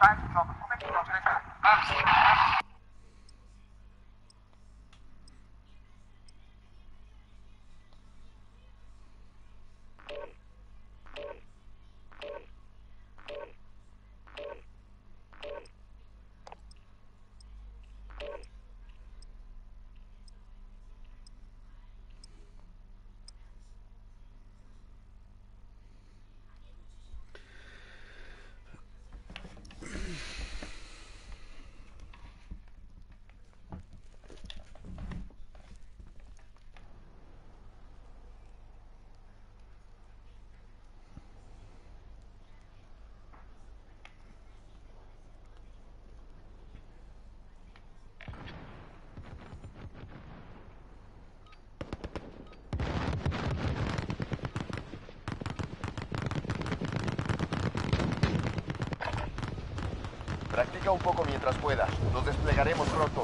Practica un poco mientras puedas. Nos desplegaremos pronto.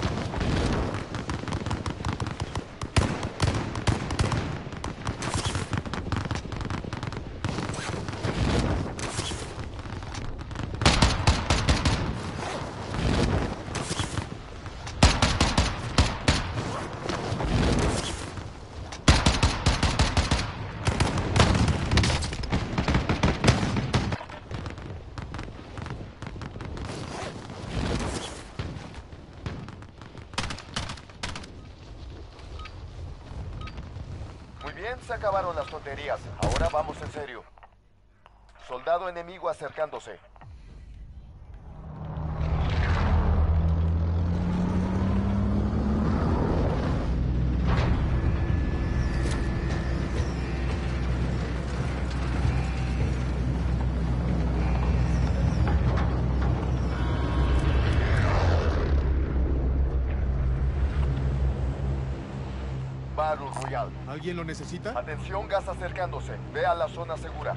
Bien, se acabaron las tonterías. Ahora vamos en serio. Soldado enemigo acercándose. Battle Royale. ¿Alguien lo necesita? Atención, gas acercándose. Ve a la zona segura.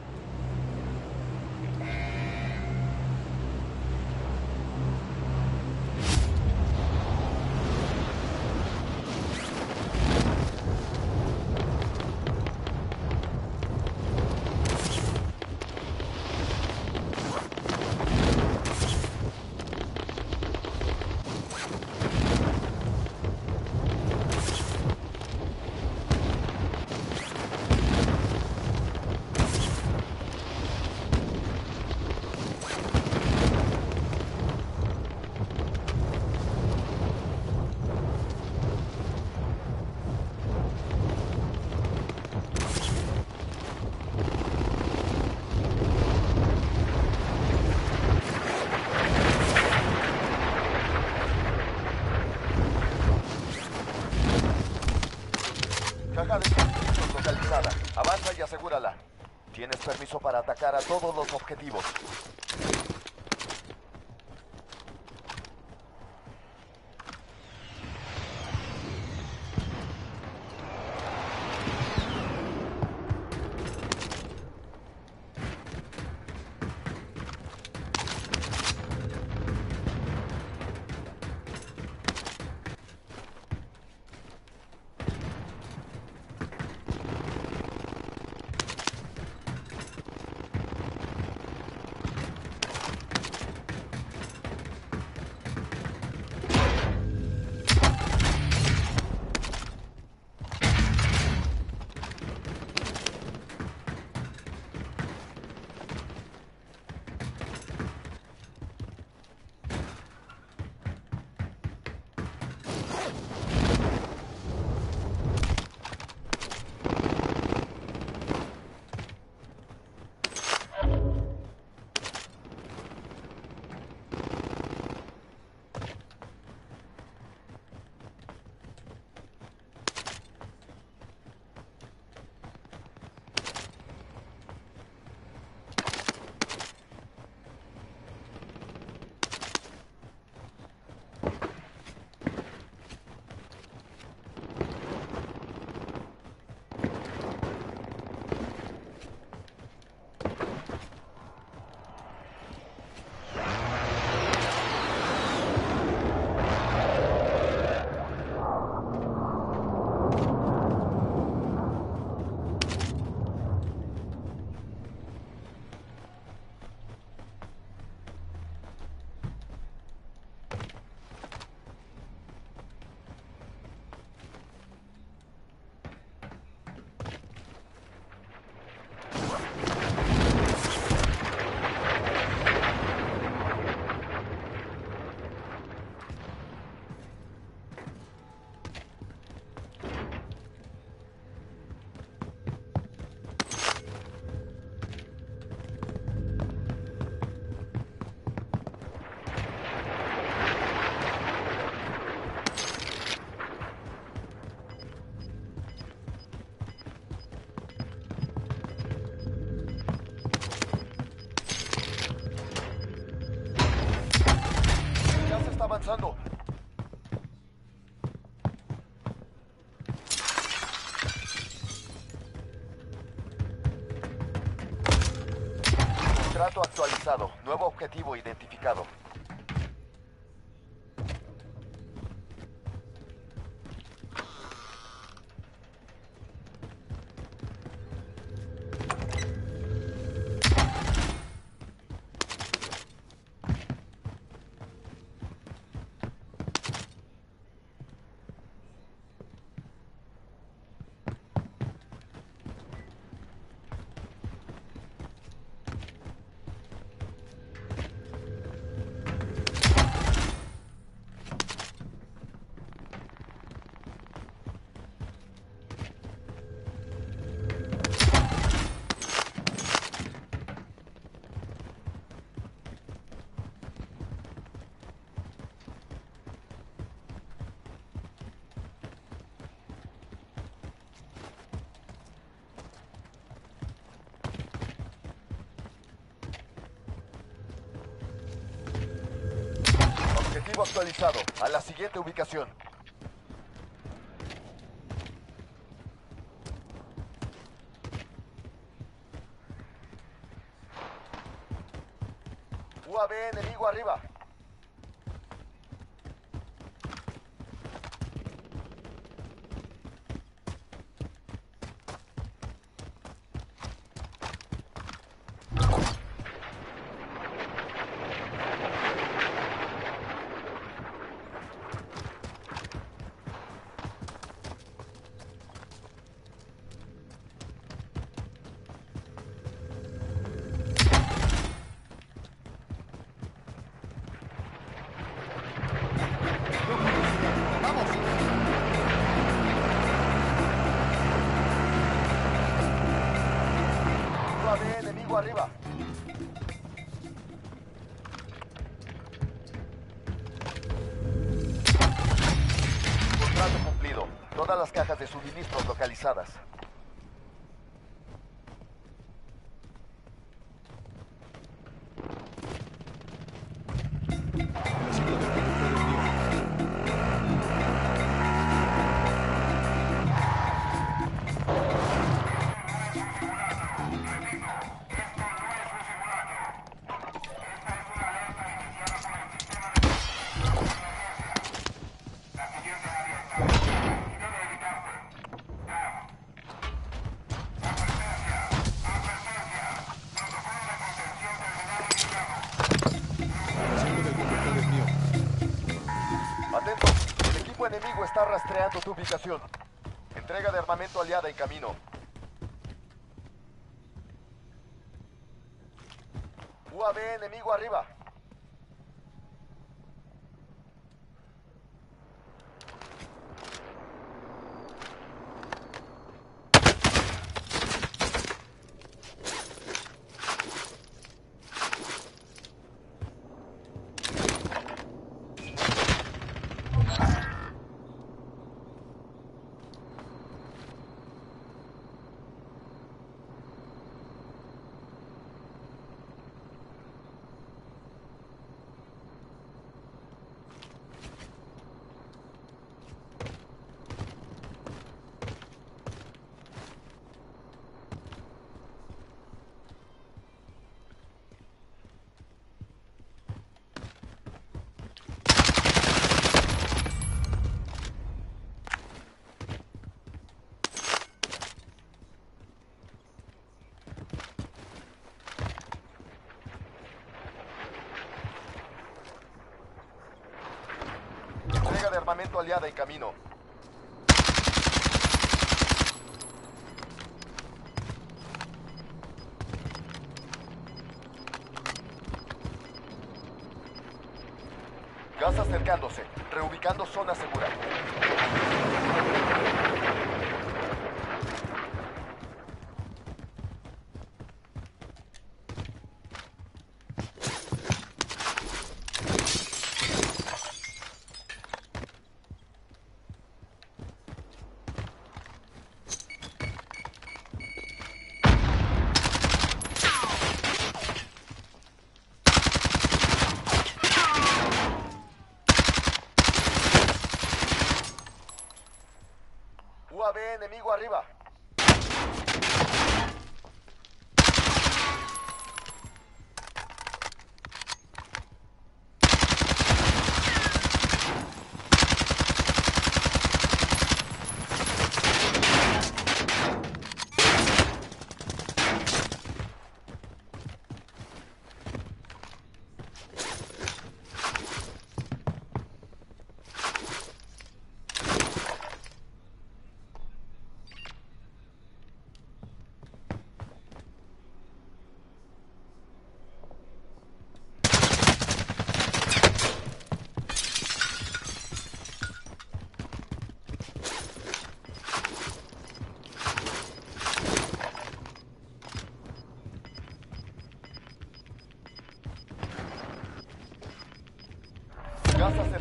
Caja de suministros localizada. Avanza y asegúrala. Tienes permiso para atacar a todos los objetivos. Contacto actualizado. Nuevo objetivo identificado. Objetivo actualizado. A la siguiente ubicación. UAV enemigo arriba. UAV enemigo arriba. Contrato cumplido. Todas las cajas de suministros localizadas. Atento, el equipo enemigo está rastreando tu ubicación. Entrega de armamento aliada en camino. UAV enemigo arriba. Entrega de armamento aliada en camino. Gas acercándose. Reubicando zona segura. UAV enemigo arriba.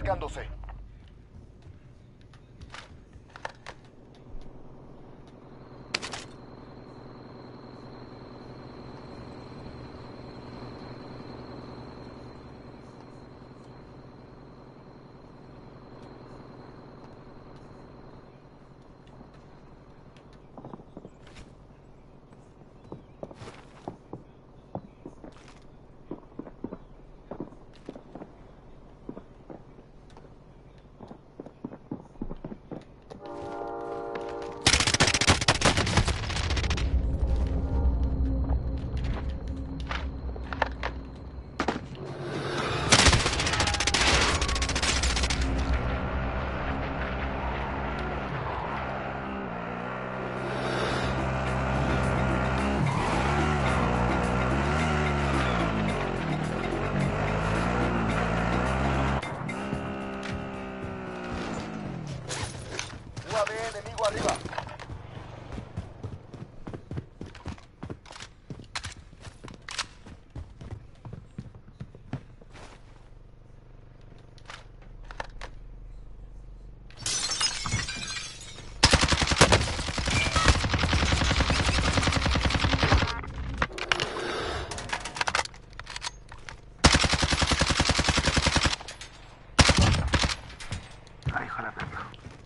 acercándose. UAV enemigo arriba. Ay, hijo de la perra.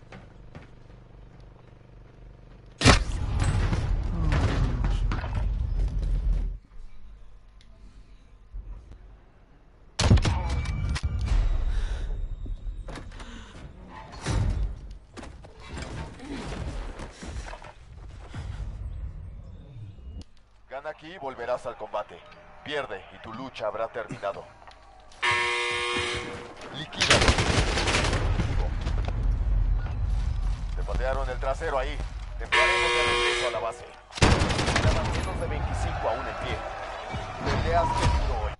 Gana aquí y volverás al combate. Pierde y tu lucha habrá terminado. Liquídalo. Te patearon el trasero ahí. Te enviaremos de regreso a la base. Quedaban menos de 25 aún en pie. Peleaste duro hoy.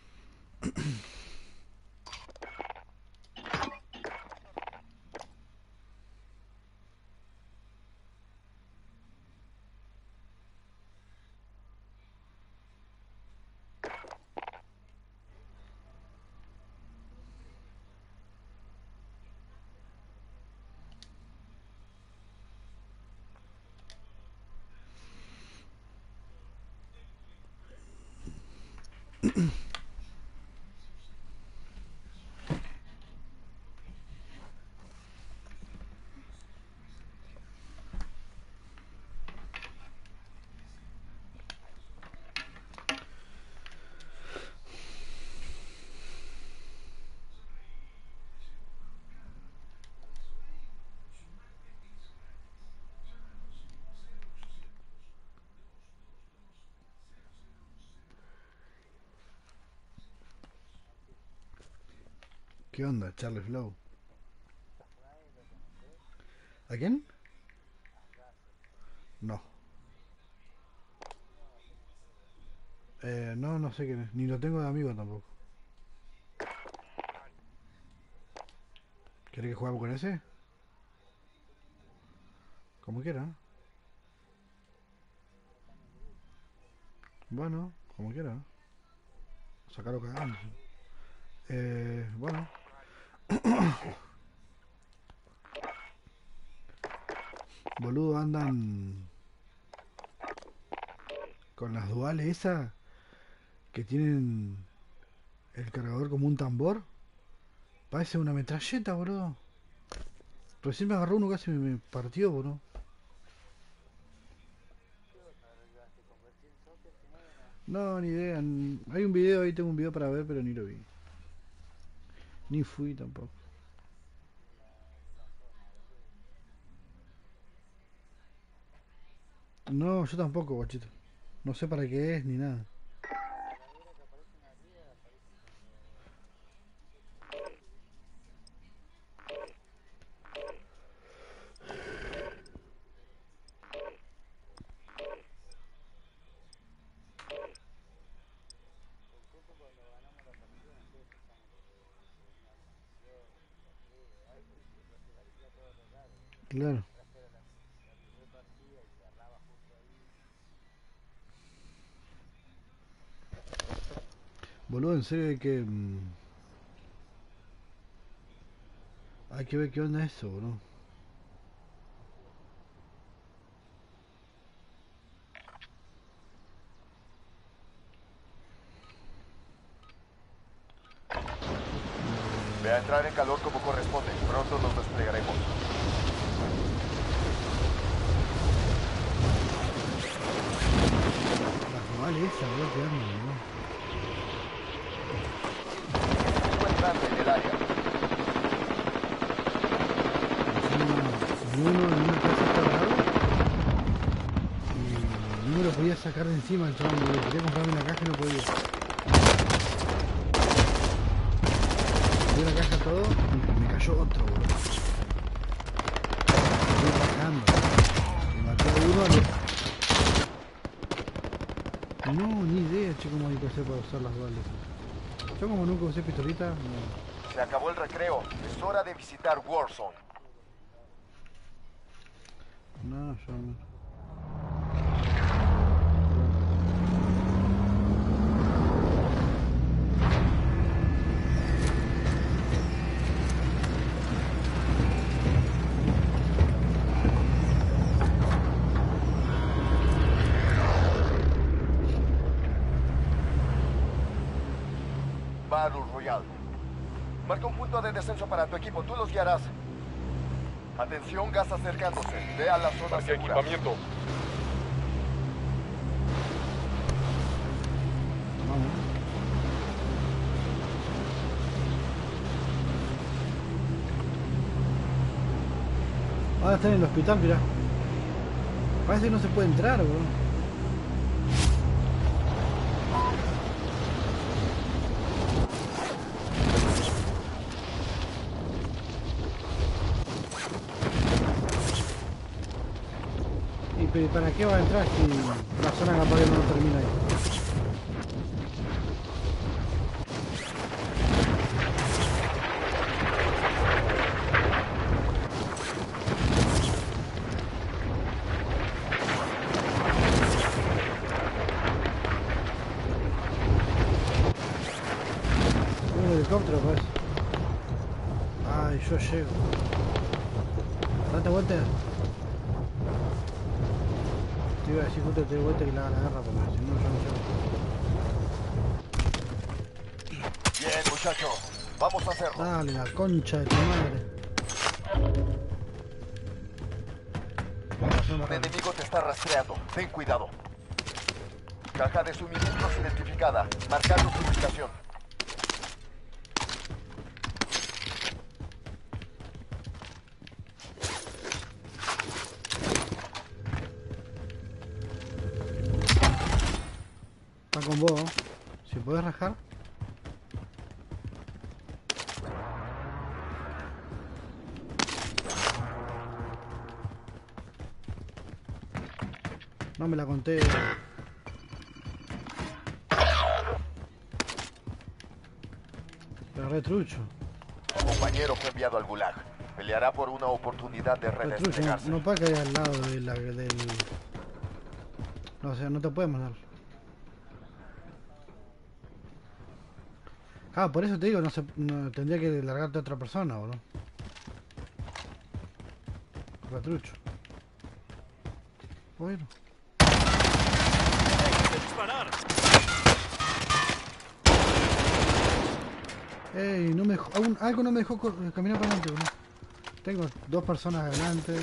¿Qué onda, Charlie Flow? ¿A quién? No. No, no sé quién es. Ni lo tengo de amigo tampoco. ¿Querés que juguemos con ese? Como quiera. Bueno, como quiera. Sacarlo cagando. Bueno. Boludo, andan con las duales esas que tienen el cargador como un tambor. Parece una metralleta, boludo. Recién me agarró uno, casi me partió, boludo. No, ni idea. Hay un video ahí, tengo un video para ver, pero ni lo vi. Ni fui tampoco. No, yo tampoco, guachito. No sé para qué es ni nada. Claro. Boludo, en serio hay que... Hay que ver qué onda eso, bro. Ve a entrar en calor como corresponde. Pronto nos desplegaremos. La vale esa, bro, qué arma, bro. Encuentrante en el área. Ni uno en una casa parado y no me lo podía sacar de encima el chaval, bro. Quería comprarme una caja y no podía. Me dio la caja todo y me cayó otro, bro. Estoy bajando. Me mató a uno al otro. No, ni idea, che, cómo hay que hacer para usar las balas. Yo como nunca usé pistolita, no. Se acabó el recreo. Es hora de visitar Warzone. No, yo no. Battle Royale. Marca un punto de descenso para tu equipo. Tú los guiarás. Atención, gas acercándose. Ve a la zona segura. Equipamiento. Vamos. Ahora está en el hospital, mirá. Parece que no se puede entrar, bro. ¿Y para qué va a entrar si la zona capaz que no termina ahí? Un helicóptero, pues. Ay, yo llego. Date vuelta. Te iba a decir justo te doy vuelta que le haga la guerra porque si no yo no llego. Bien, muchachos. Vamos a hacerlo. Dale, la concha de tu madre. Un enemigo te está rastreando. Ten cuidado. Caja de suministros identificada. Marcando su ubicación. Está con vos. Si podés rajar. No me la conté. Pero retrucho. Tu compañero fue enviado al Gulag. Peleará por una oportunidad de Retrucho, redesplegarse. no para caer al lado de del... No, o sea, no te puedes mandar. Ah, por eso te digo, no, tendría que largarte a otra persona, bro. Retrucho. Bueno. ¡Disparar! Ey, no me dejó, algo no me dejó caminar para adelante, bro. Tengo dos personas adelante.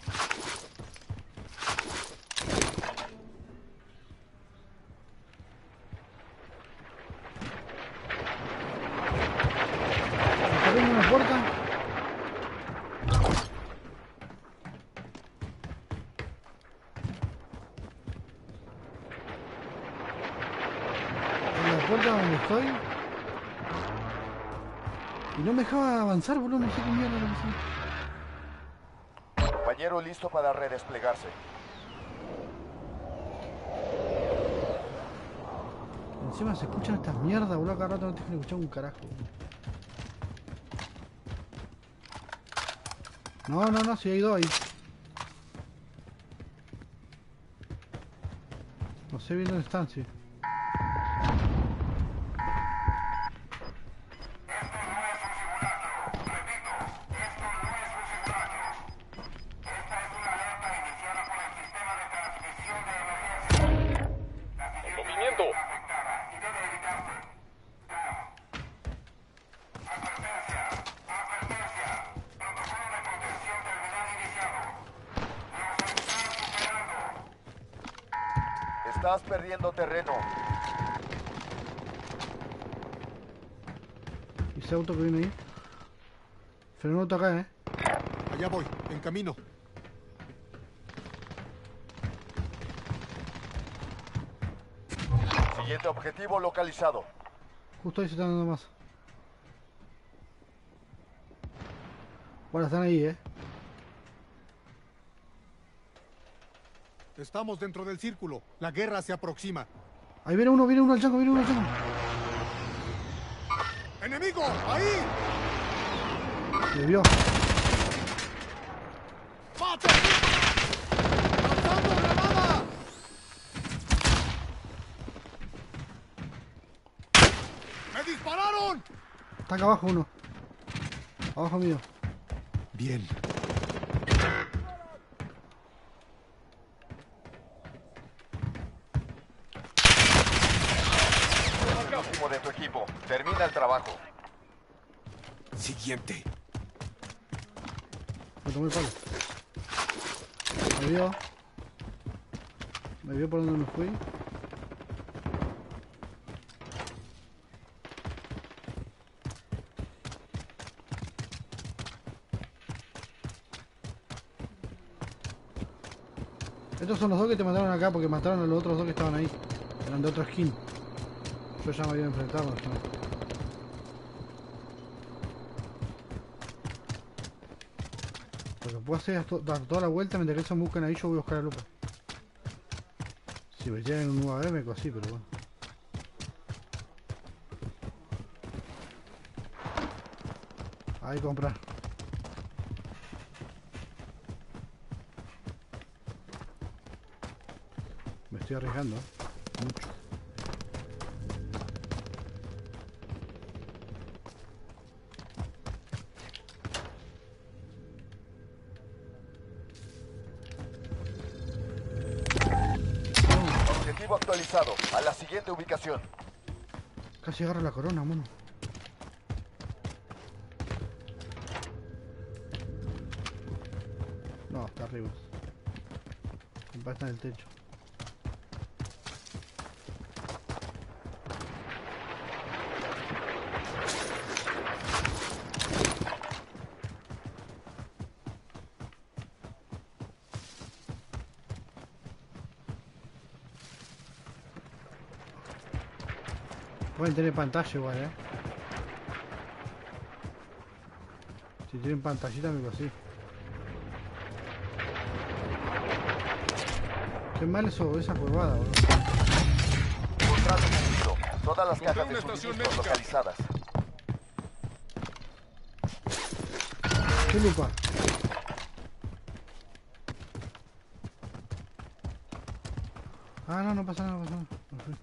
¿Tengo una puerta? En la puerta donde estoy. Y no me dejaba avanzar, boludo, no sé qué mierda lo que hice. Compañero listo para redesplegarse. Encima se escuchan estas mierdas, boludo, cada rato no te dejan escuchar un carajo. No, si hay dos ahí. No sé bien dónde están, sí. Estás perdiendo terreno. ¿Y ese auto que viene ahí? Freno auto acá, Allá voy, en camino. Siguiente objetivo localizado. Justo ahí se están dando más. Bueno, están ahí, Estamos dentro del círculo. La guerra se aproxima. Ahí viene uno al chango, ¡Enemigo! ¡Ahí! Me vio. ¡Mate! ¡Lanzando granada! ¡Me dispararon! Está acá abajo uno. Abajo mío. Bien. Último de tu equipo. Termina el trabajo. Siguiente. Me tomé el palo. Me vio por donde me fui. Estos son los dos que te mataron acá porque mataron a los otros dos que estaban ahí. Eran de otro skin. Yo ya me había enfrentado. ¿No? Lo que puedo hacer es dar toda la vuelta mientras que ellos buscan ahí. Yo voy a buscar a Lupa. Si me llegan un UAV me cosí, pero bueno. Ahí comprar. Me estoy arriesgando, mucho. Objetivo actualizado. A la siguiente ubicación. Casi agarro la corona, mono. No, está arriba. Compa, está en el techo. Pueden tener pantalla igual, Si tienen pantallita me cosí. Qué mal eso, esa curvada, boludo. Contrato cumplido. Todas las Encontré cajas una de estación suministros médica. localizadas. ¿Qué lupa? Ah, no, no pasa nada, no pasa nada. Me fui.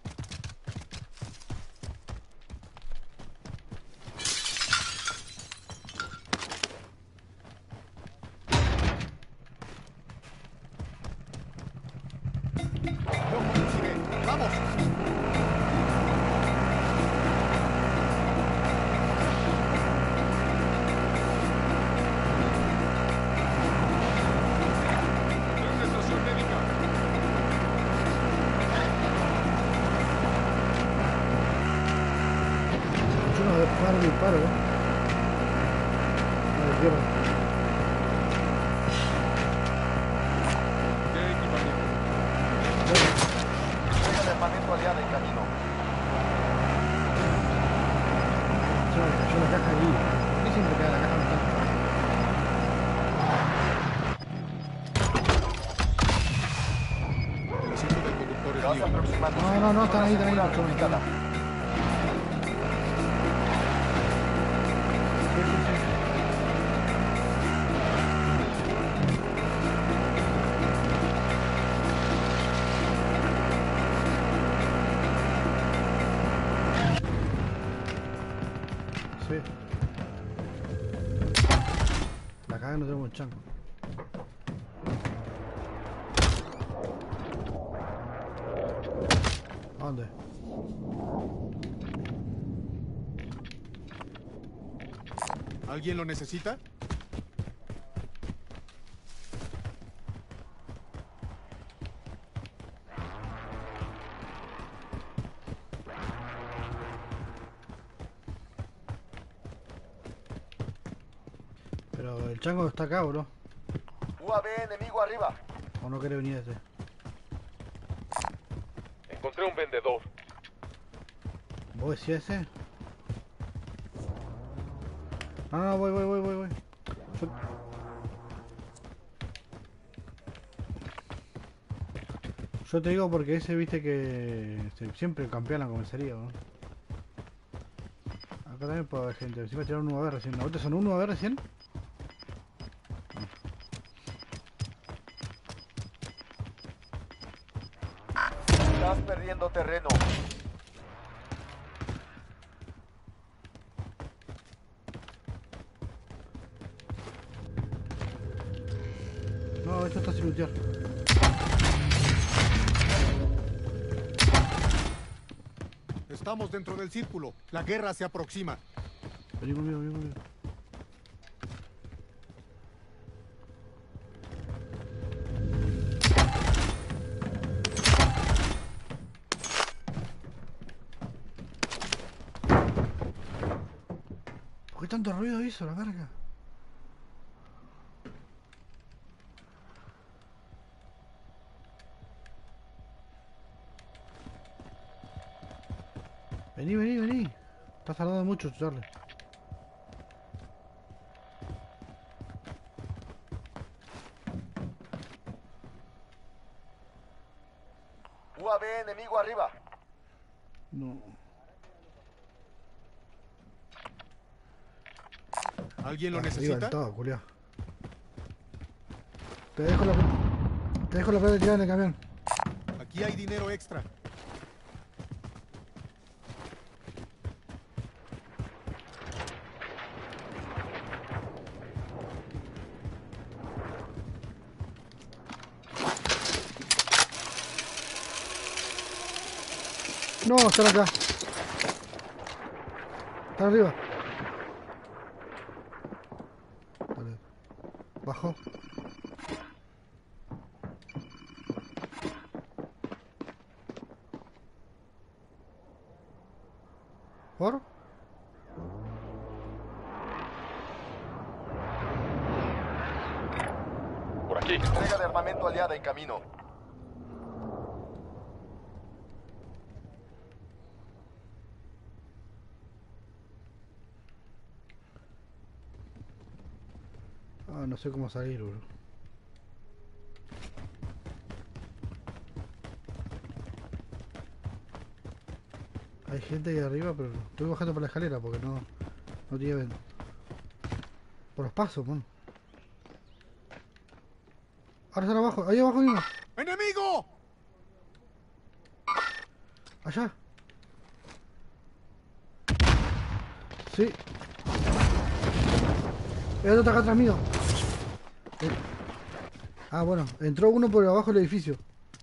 Yo conduciré. ¡Vamos! Encontré una estación médica. Yo no paro ni paro, A la izquierda. ¿Qué equipamiento? Llega el armamento aliado en camino. Se me cayó la caja allí. ¿Por qué siempre cae la caja no está? El asiento del conductor Te es vas mío. aproximando. No, están ahí, Zona segura están ahí. ubicada. Sí. La caja no tenemos chango. ¿A dónde? ¿Alguien lo necesita? chango está acá, bro. UAV enemigo arriba. O no quiere venir este. Encontré un vendedor. ¿Vos decís ese? No, voy. Yo... Yo te digo porque ese viste que siempre campea en la comisaría, ¿no? Acá también puede haber gente. Encima tiraron un UAV recién. ¿Ahorita son un UAV recién? Estás perdiendo terreno. No, esto está sin lutear. Estamos dentro del círculo. La guerra se aproxima. Vení conmigo. ¿Por qué tanto ruido hizo la verga? Vení. Estás tardando mucho, Charlie. UAV enemigo arriba. No. ¿Alguien lo Arriba necesita? del todo, culiao. Te dejo la plata tirada en el camión. Aquí hay dinero extra. No, están acá. Están arriba. Vale. Bajo. ¿Por? Por aquí. Entrega de armamento aliada en camino. Ah, no sé cómo salir, bro. Hay gente ahí arriba, pero estoy bajando por la escalera porque no tiene... Por los pasos, man. Ahora están abajo, ahí abajo mismo. ¡Enemigo! Allá. Sí. El otro está acá atrás mío. Ah, bueno, entró uno por abajo del edificio.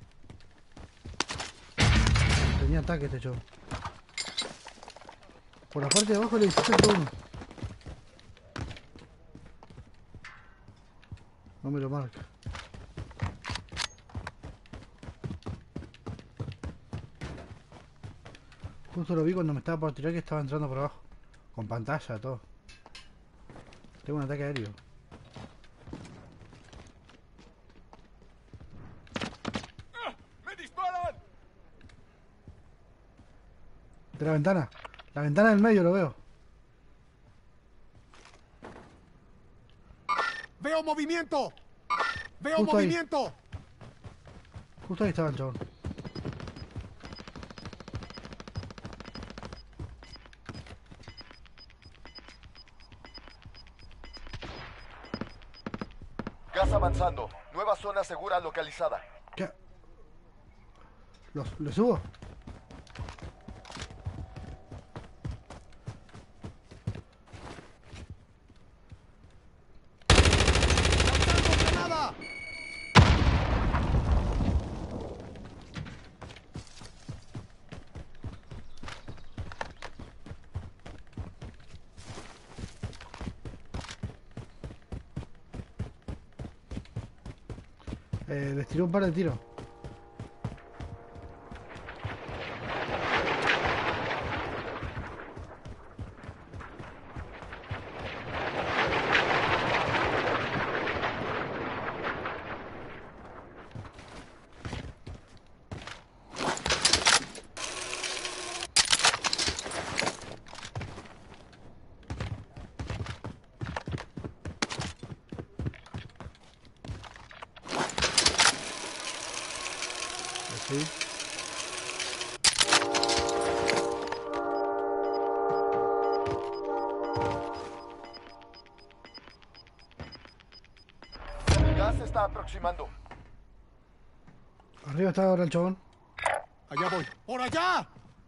Tenía ataque este chavo. Por la parte de abajo del edificio entró uno. No me lo marca. Justo lo vi cuando me estaba por tirar que estaba entrando por abajo. Con pantalla, todo. Tengo un ataque aéreo. ¡Me disparan! De la ventana. La ventana del medio lo veo. ¡Veo movimiento! ¡Veo Justo ahí. movimiento! Justo ahí estaba el chabón. Gas avanzando. Nueva zona segura localizada. ¿Qué? ¿Lo subo? ¡Lanzando granada! Les tiró un par de tiros. Sí. El gas se está aproximando. Arriba está ahora el chabón. Allá voy. ¡Por allá!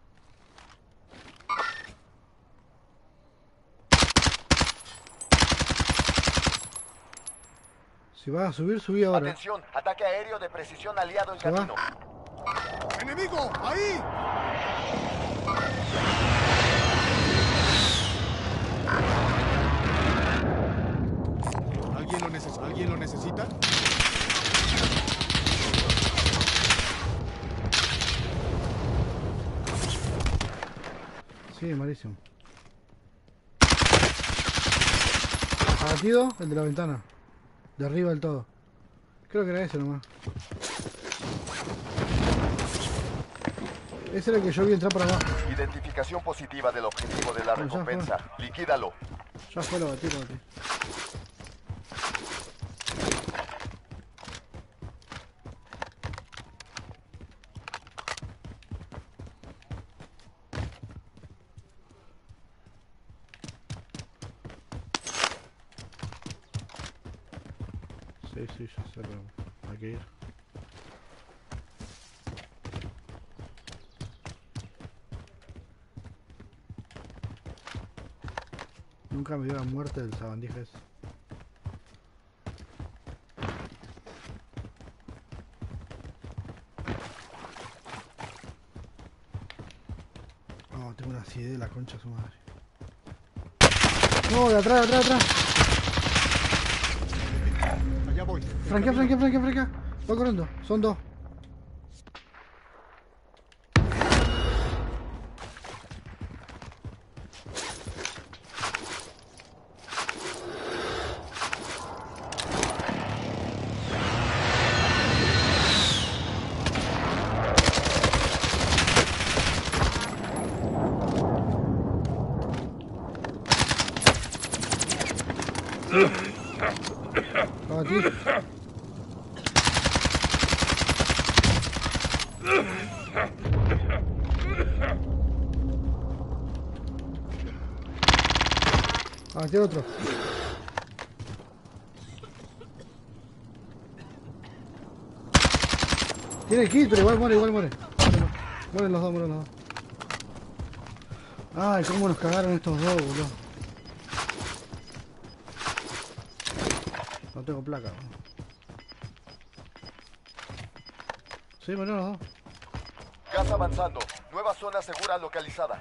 Si vas a subir, subí ahora. Atención, ataque aéreo de precisión aliado en ¿Se va? camino. ¡Enemigo! ¡Ahí! ¿Alguien lo necesita? Sí, malísimo. Abatido, el de la ventana. De arriba del todo. Creo que era ese nomás. Ese era el que yo vi entrar por abajo. Identificación positiva del objetivo de la No, ya recompensa. Liquídalo. Ya fue, lo batí, lo batí. Sí, sí, ya sé, pero hay que ir. Nunca me dio la muerte del sabandija ese. Oh, tengo una acidez de la concha de su madre. No, de atrás, de atrás, de atrás. Allá voy. Franquea, franquea, franquea, franquea. Va corriendo, son dos. Aquí. Aquí otro. Tiene kit, pero igual muere, igual muere. Mueren los dos, mueren los dos. Ay, cómo nos cagaron estos dos, boludo. No tengo placa. Sí, murieron los dos. Gas avanzando. Nueva zona segura localizada.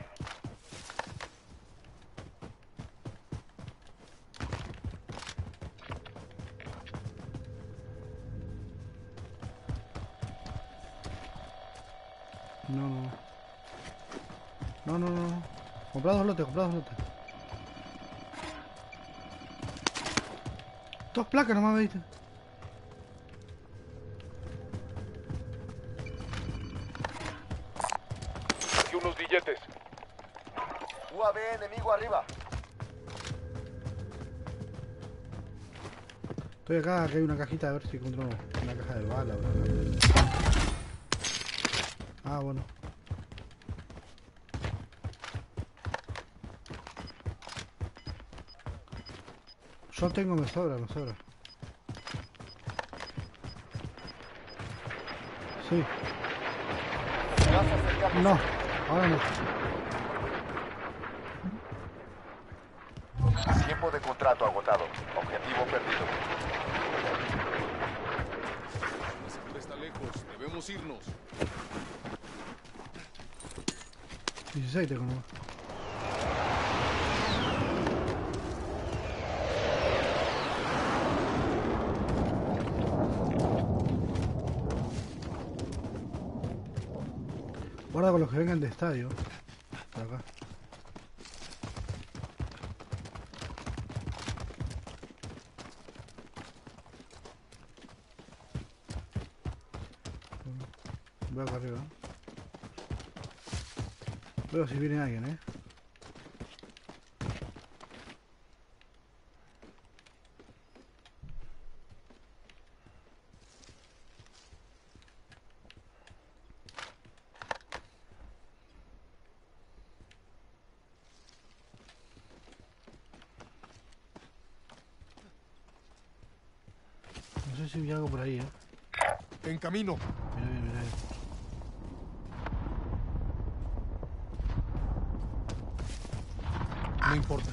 No, no. No, no, no, no. Comprá dos lotes, comprá dos lotes. Dos placas nomás me diste. Aquí unos billetes. UAV enemigo arriba. Estoy acá, que hay una cajita, a ver si encuentro una caja de bala. Bro. Ah, bueno. Yo tengo, me sobra, me sobra. Sí. Gas acercándose. No, ahora no. Tiempo de contrato agotado. Objetivo perdido. La segunda está lejos. Debemos irnos. 16 tengo nomás. Guarda con los que vengan de estadio. Por acá. Voy acá arriba. Veo si viene alguien, No sé si vi algo por ahí, En camino. Mira bien, mira bien. No importa.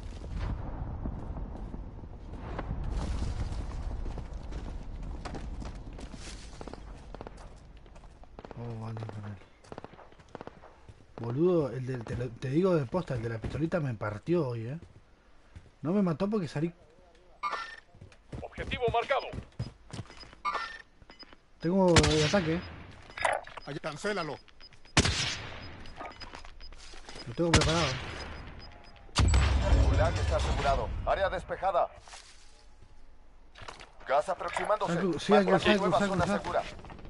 Oh, vale, con él. Boludo, el del, te digo de posta, el de la pistolita me partió hoy, No me mató porque salí. Objetivo marcado. Tengo el ataque, Allá, cancélalo. lo tengo preparado. El gulag está asegurado. Área despejada. Gas aproximándose. Sí, Va hay que por cruzar, aquí, nueva cruzar, zona cruzar. segura.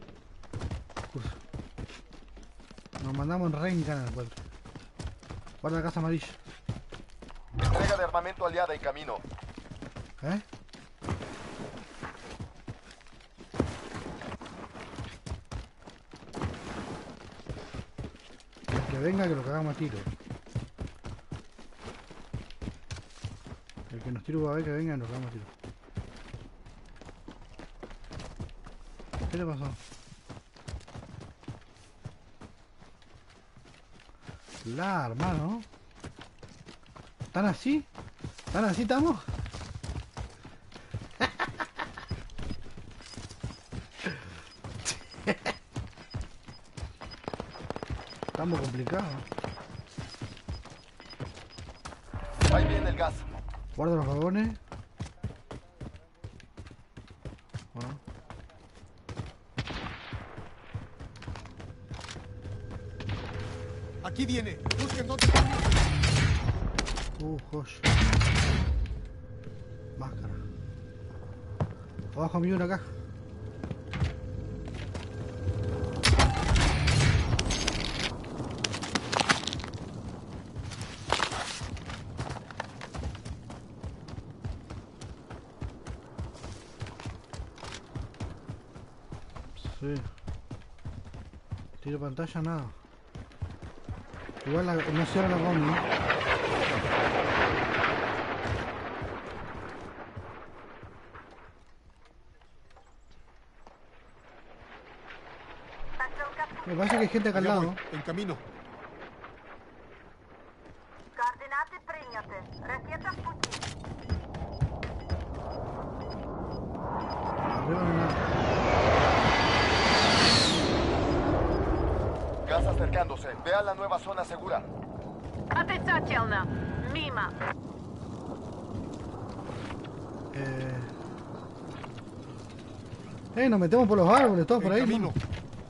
Nos mandamos en renca en el encuentro. Guarda la casa amarilla. Entrega de armamento aliada en camino. ¿Eh? El que venga que lo cagamos a tiro. El que nos tire UAV que venga nos cagamos a tiro. ¿Qué le pasó? La hermano. ¿Están así? ¿Están así estamos? Estamos complicados. Ahí viene el gas. Guarda los vagones. Bueno. Aquí viene. Busquen dónde está. Josh. Máscara. Abajo mío una caja. Sí. Tiro pantalla, nada. Igual no cierra la ROM, ¿no? Me parece que hay gente acá al Allá lado. voy, en camino. Координаты приняты. Ракета в пути. Arriba no hay nada. Gas acercándose. Vea la nueva zona segura. Отрицательно. Мимо. Nos metemos por los árboles, todos por En ahí. camino. ¿No?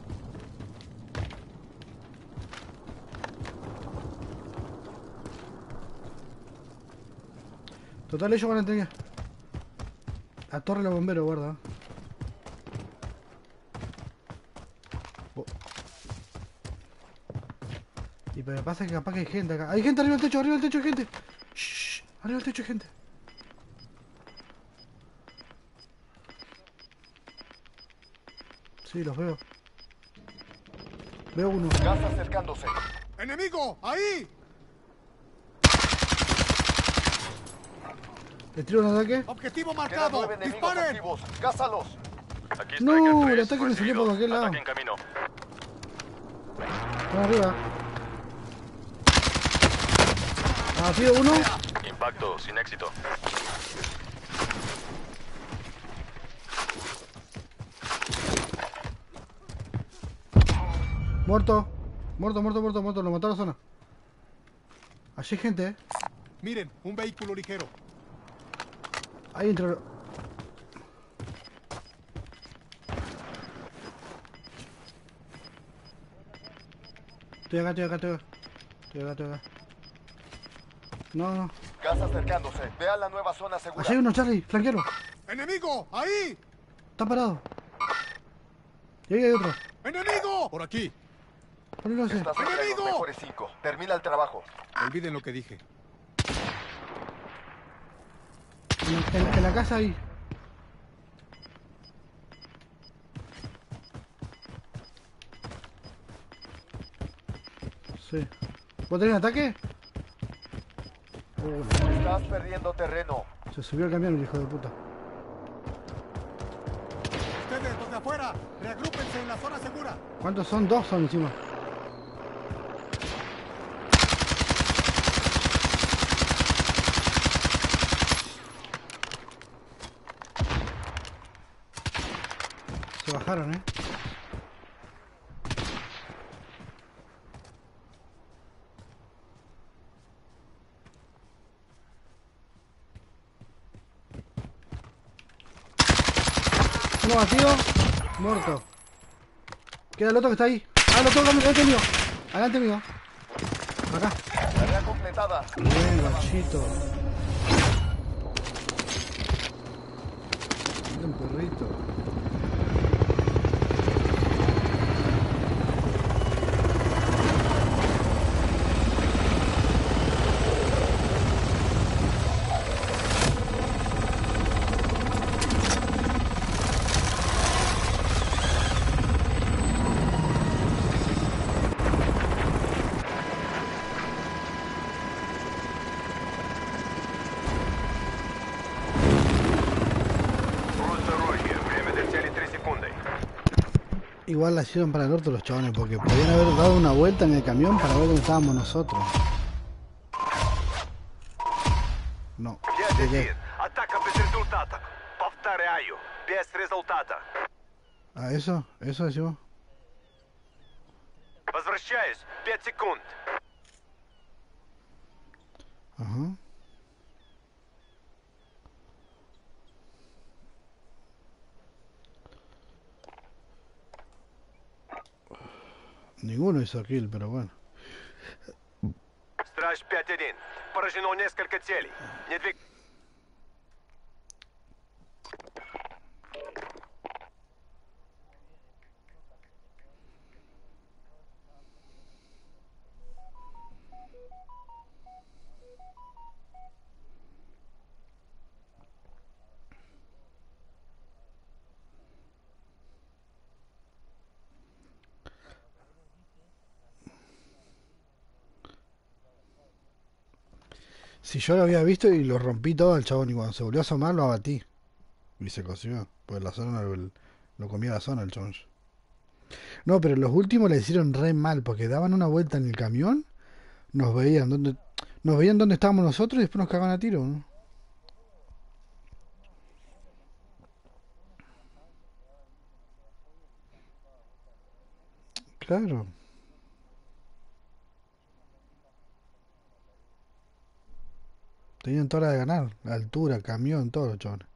Total, ellos van a entregar. La torre de los bomberos, guarda. Oh. Y pero pasa que capaz que hay gente acá. Hay gente arriba del techo hay gente. Shh, arriba del techo hay gente. Sí, los veo. Veo uno. Gas acercándose. ¡Enemigo! ¡Ahí! Le tiro un ataque. ¡Objetivo Quedan marcado! 9 enemigos ¡Disparen! activos. Gásalos. Aquí No, Striker el 3, ataque me salió por recibido. aquel lado. Ataque en camino. Están arriba. Ah, tiro uno. Impacto, sin éxito. Muerto. Muerto. Lo mató a la zona. Allí hay gente, Miren, un vehículo ligero. Ahí entre... Estoy acá. No. Gas acercándose. Vea la nueva zona segura. Allí hay uno, Charlie. Flanquealo. ¡Enemigo! ¡Ahí! Está parado. Y ahí hay otro. ¡Enemigo! Por aquí. Ponelo ese. Estás entre los ¡Enemigo! mejores 5. Termina el trabajo. Olviden lo que dije. En la casa ahí. Sí. ¿Vos tenés ataque? Estás perdiendo terreno. Se subió el camión el hijo de puta. afuera. Reagrúpense en la zona segura. ¿Cuántos son? Dos son encima. Se bajaron, Uno batido, muerto. Queda el otro que está ahí. Ah, el otro, adelante mío. Adelante mío. Acá. Tarea completada. Bien, guachito. Bien, perrito. Igual la hicieron para el orto los chabones, porque podían haber dado una vuelta en el camión para ver dónde estábamos nosotros. No. ¿De qué? Атака без результата. Повторяю, без результата. Ah, eso decimos. Возвращаюсь. 5 секунд. Ajá. Ninguno hizo kill, pero bueno. Страж 5-1. Поражено несколько целей. Не двиг... Si yo lo había visto y lo rompí todo al chabón, y cuando se volvió a asomar lo abatí. Y se coció. Pues la zona lo comía la zona el chabón. No, pero los últimos le hicieron re mal, porque daban una vuelta en el camión, nos veían dónde estábamos nosotros y después nos cagaban a tiro, ¿no? Claro. Tenían toda la de ganar. La altura, camión, todo los chabones.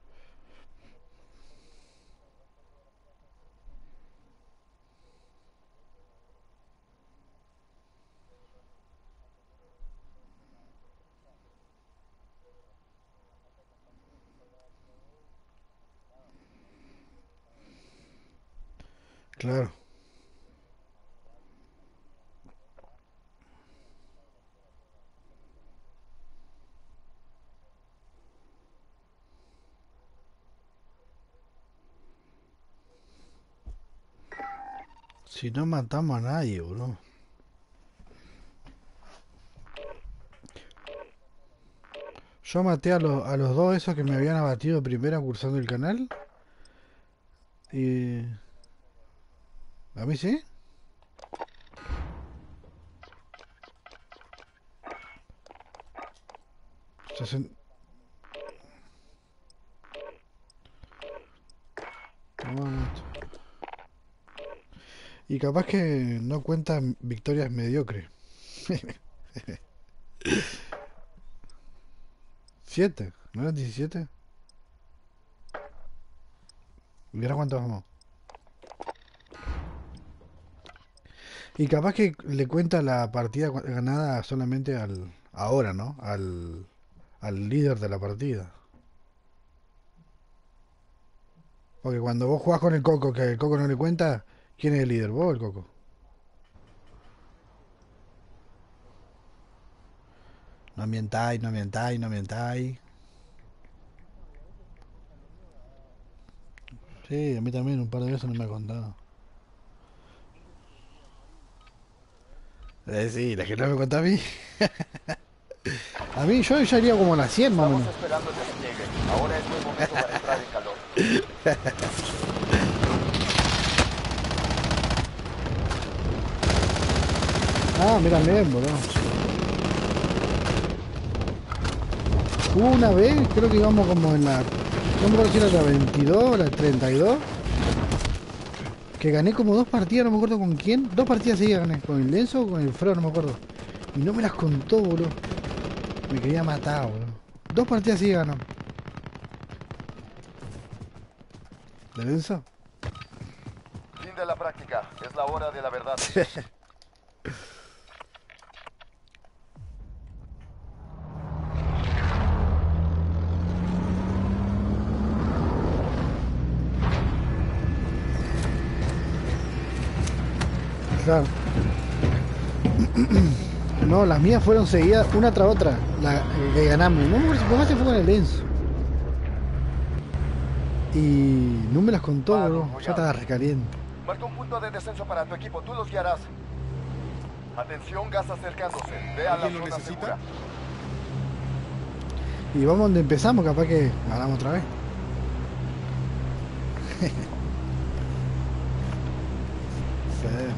Claro. Si no matamos a nadie, bro. Yo maté a los dos esos que me habían abatido primero cursando el canal. Y... ¿A mí sí? Y capaz que no cuentan victorias mediocres. 7, ¿no eran 17? Mira cuántos vamos. Y capaz que le cuenta la partida ganada solamente ahora, ¿no? Al líder de la partida. Porque cuando vos jugás con el Coco, que el Coco no le cuenta, ¿quién es el líder? ¿Vos o el Coco? No mientáis, no mientáis, no mientáis. Sí, a mí también un par de veces no me ha contado. Sí, la que no me contó a mí. A mí yo ya iría como a las 100 más o menos. Estamos esperando el despliegue. Ahora es buen momento para entrar en calor. Ah, mira bien, boludo. Hubo una vez, creo que íbamos como en la... No me acuerdo si era la 22 o la 32. Que gané como 2 partidas, no me acuerdo con quién. 2 partidas seguidas gané. Con el Lenzo o con el Fro, no me acuerdo. Y no me las contó, boludo. Me quería matar, boludo. 2 partidas seguidas ganó. ¿De Lenzo? Fin de la práctica. Es la hora de la verdad. Claro. No, las mías fueron seguidas una tras otra. La que ganamos. No me acuerdo si fue fue con el Lenzo. Y no me las contó, bro. Ya estaba recaliente. Marca un punto de descenso para tu equipo. Tú los guiarás. Atención, gas acercándose. Ve a la ¿Alguien lo zona necesita? segura. Y vamos donde empezamos, capaz que ganamos otra vez. Sí.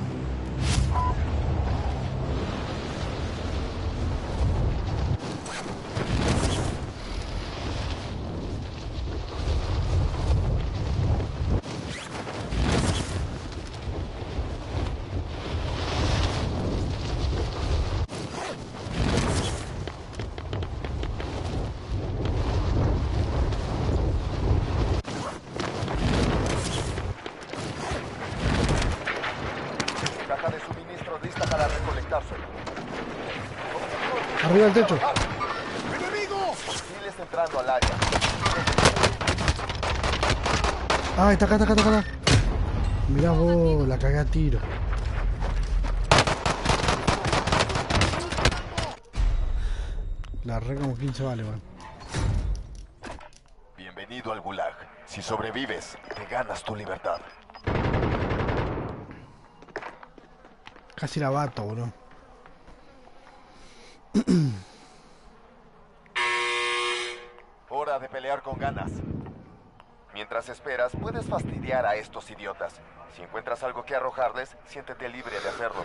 Caja de suministro lista para recolectarse. Arriba del techo. ¡Enemigo! Missiles entrando al área. Ah, está acá, está acá, está acá. Mirá vos, la cagué a tiro. La re como 15 vale, weón. Bienvenido al Gulag. Si sobrevives, te ganas tu libertad. Casi la bato, boludo. Hora de pelear con ganas. Mientras esperas, puedes fastidiar a estos idiotas. Si encuentras algo que arrojarles, siéntete libre de hacerlo.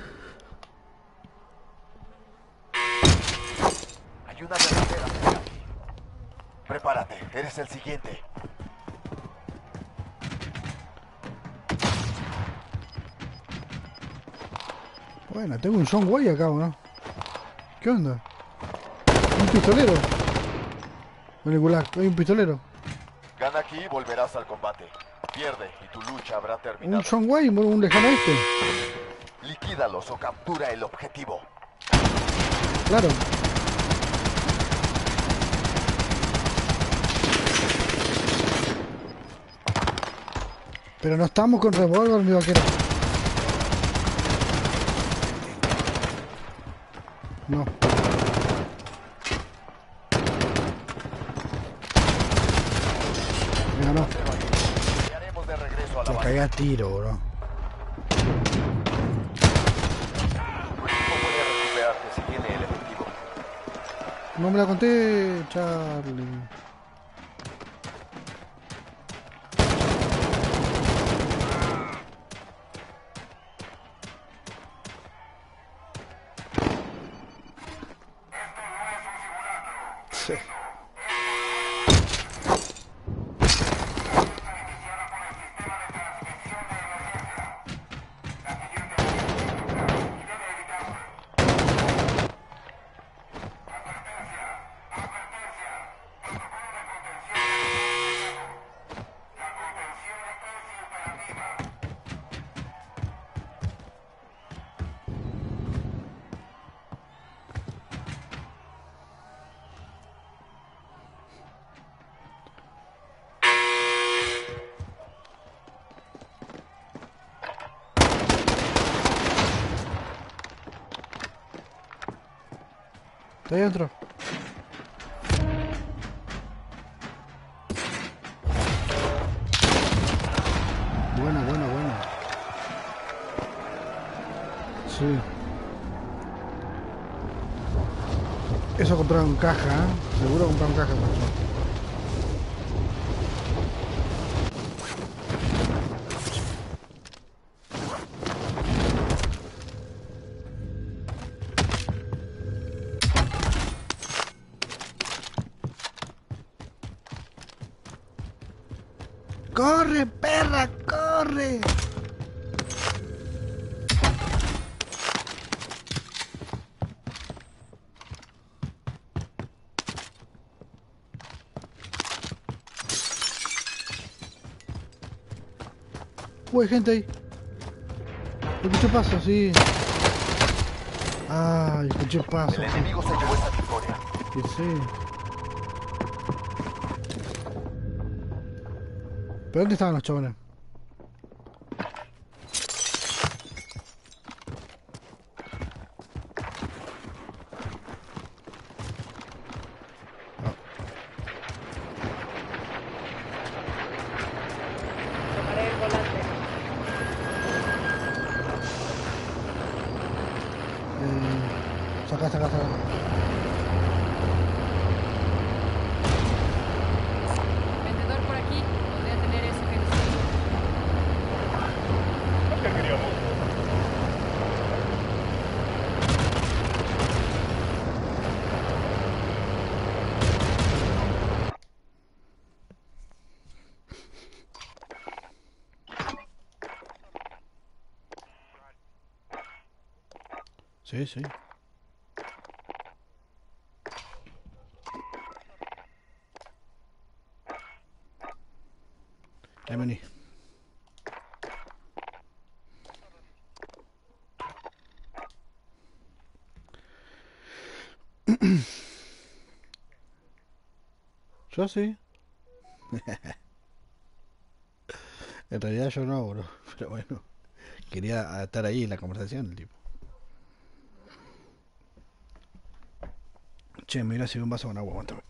Hay una verdadera cerca aquí. Prepárate, eres el siguiente. Bueno, tengo un John Way acá, ¿no? ¿Qué onda? Un pistolero. En el Gulag, hay un pistolero. Gana aquí y volverás al combate. Pierde y tu lucha habrá Un terminado. John Way, un lejano este. Liquídalos o captura el objetivo. Claro. Pero no estamos con revólver, mi vaquero. No. Mira, no. Y haremos de regreso a la La base. cagué a tiro, bro. Tu equipo puede recuperarte si tiene el efectivo. No me la conté, Charlie. Sí. ¿Está ahí otro? Bueno, bueno, bueno. Sí. Eso compraron caja, ¿eh? Seguro compraron caja. ¡Corre, perra! ¡Corre! Hay gente ahí. Escuché pasos, sí. Ay, escuché pasos. El enemigo se llevó esa victoria. Sí, sí. ¿Pero dónde estaban los chabones? Tomaré el volante. Saca. Vendedor por aquí. Podría tener eso que necesito. Sí, sí. Ahí vení. Yo sí. En realidad yo no, bro. Pero bueno. Quería estar ahí en la conversación, el tipo. Che, me voy a servir un vaso con agua, aguántame.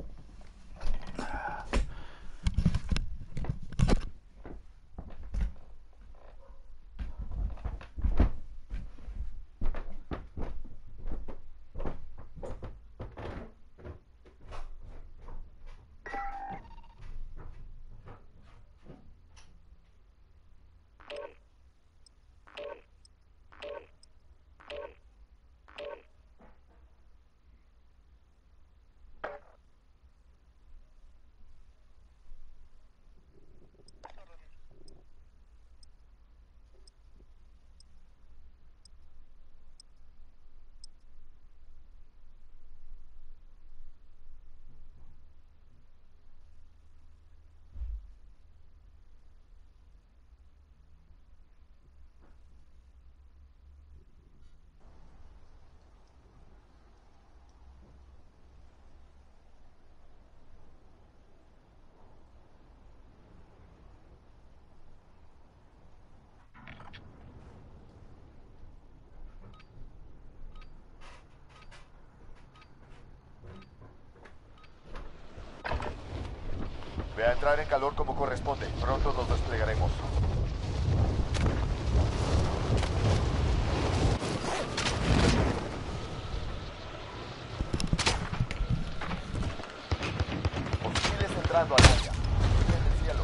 Ve a entrar en calor como corresponde. Pronto nos desplegaremos. Hostiles entrando al área. En el cielo.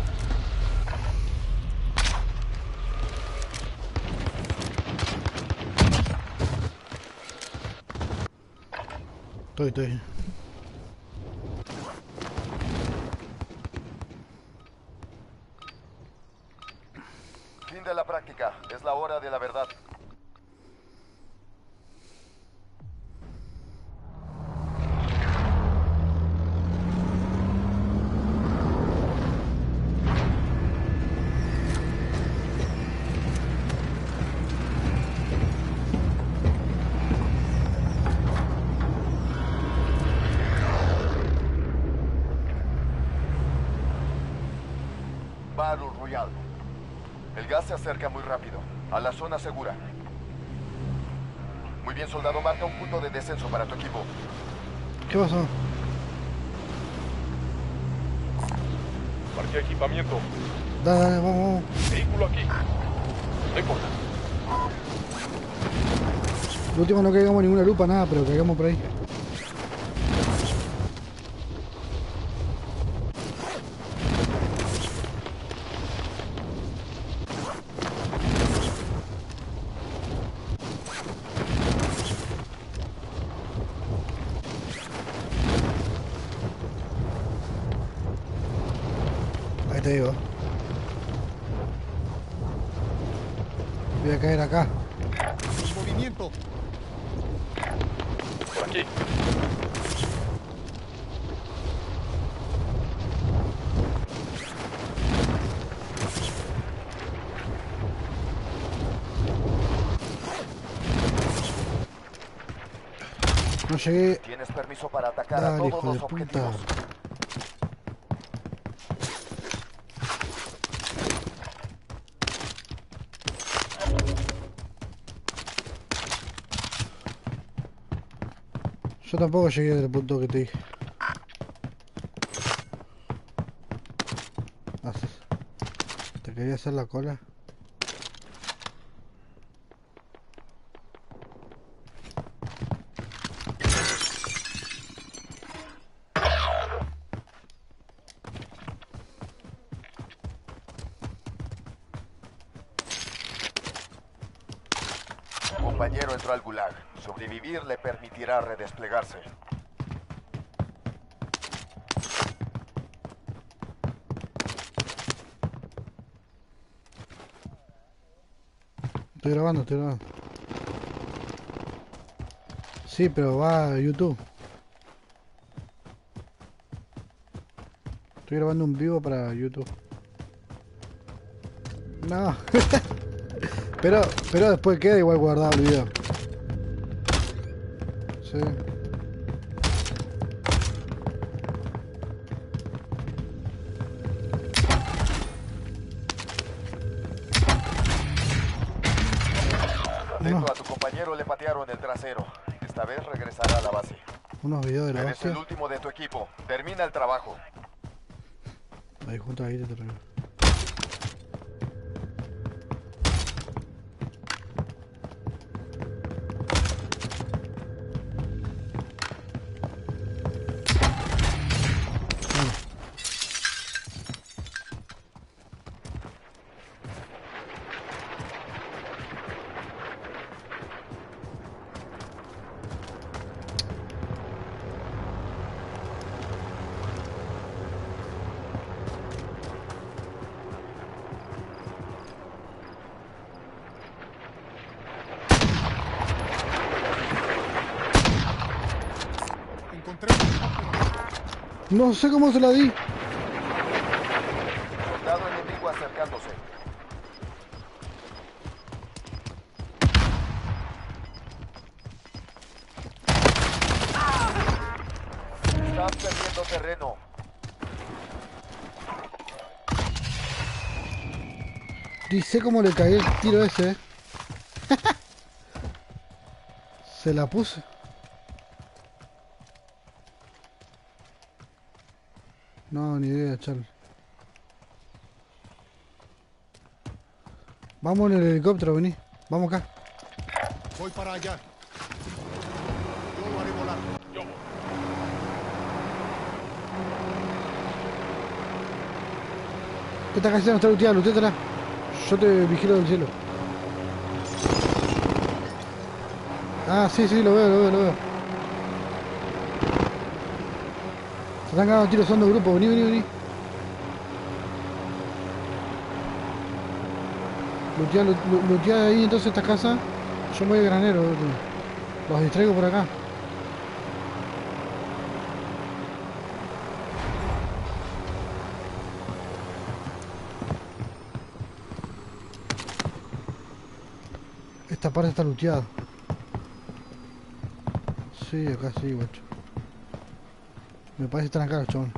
Estoy. Fin de la práctica. Es la hora de la verdad. Battle Royale. El gas se acerca muy rápido. A la zona segura. Muy bien, soldado. Marca un punto de descenso para tu equipo. ¿Qué pasó? Marqué equipamiento. Dale, vamos. Vehículo aquí. No importa. Lo último no caigamos ninguna lupa, nada, pero caigamos por ahí. Ahí te digo. Voy a caer acá. En movimiento. Por aquí. No llegué. Tienes permiso para atacar a Dale, todos hijo de los puta. objetivos. Yo tampoco llegué del punto que te dije. Te quería hacer la cola. Un compañero entró al gulag. Sobrevivir le permitirá redesplegarse. Estoy grabando, estoy grabando. Sí, pero va a YouTube. Estoy grabando un vivo para YouTube. No. pero después queda igual guardado el video. Sí. Atento, a tu compañero le patearon el trasero. Esta vez regresará a la base. Unos videos de la Eres el hostia. último de tu equipo. Termina el trabajo. Ahí junto ahí te traigo. Encontré. No sé cómo se la di. Soldado enemigo acercándose. Estás perdiendo terreno. Dice cómo le caí el tiro ese, Se la puse. No, ni idea, Charles. Vamos en el helicóptero, vení. Vamos acá. Voy para allá. Yo lo haré volar. Yo voy. Esta casilla no está luteada, luteatela. Yo te vigilo del cielo. Ah, sí, lo veo. Se están cagando tiros, son de grupo, vení. Lutea ahí entonces esta casa. Yo me voy de granero, los distraigo por acá. Esta parte está luteada. Sí, acá sí, guacho. Me parece que están acá los chavales.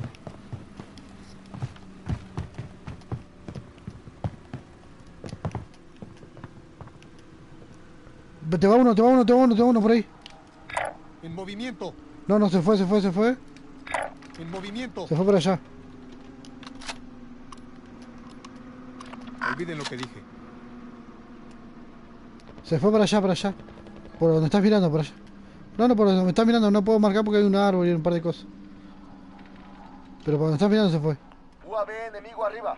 Te va uno por ahí. En movimiento. No, se fue. En movimiento. Se fue para allá. Olviden lo que dije. Se fue para allá. Por donde estás mirando, por allá. No, por donde me estás mirando, no puedo marcar porque hay un árbol y un par de cosas. Pero por donde estás mirando se fue. UAV enemigo arriba.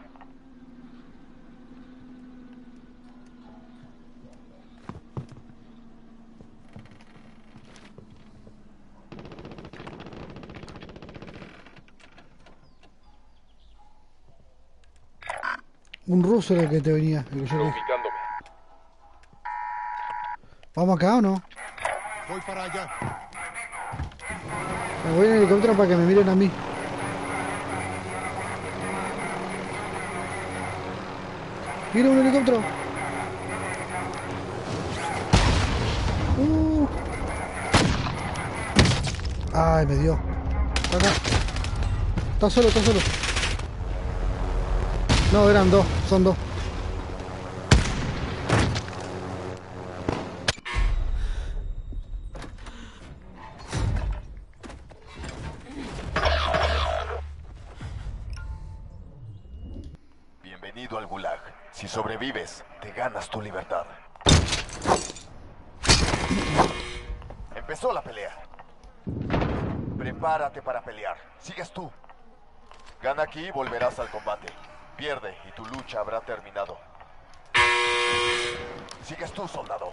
Un ruso era el que te venía. El que yo te dije. Reubicándome. ¿Vamos acá o no? Voy para allá. Me voy en helicóptero para que me miren a mí. ¡Mira un helicóptero! ¡Ay, me dio! Está acá. Está solo, está solo. No, eran dos, son dos. Bienvenido al Gulag. Si sobrevives, te ganas tu libertad. Empezó la pelea. Prepárate para pelear. Sigues tú. Gana aquí y volverás al combate. Pierde y tu lucha habrá terminado. Sigues tú, soldado.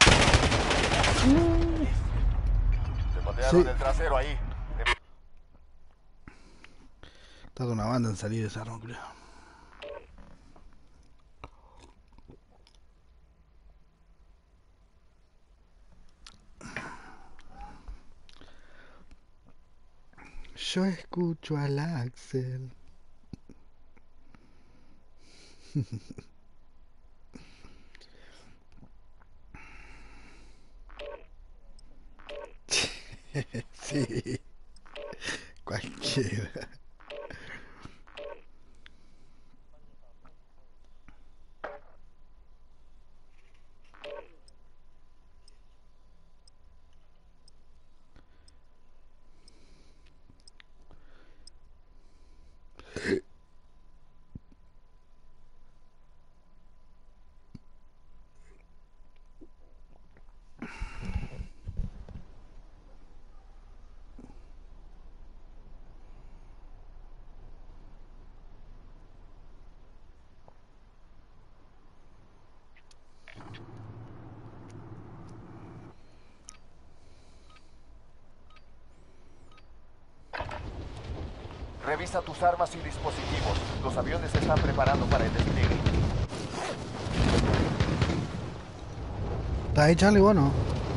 Te patearon Sí. el trasero ahí. Tarda una banda en salir esa núcleo. Yo escucho al Axel. Sí, cualquiera. Revisa tus armas y dispositivos. Los aviones se están preparando para el despliegue. ¿Está ahí, Charlie? Bueno.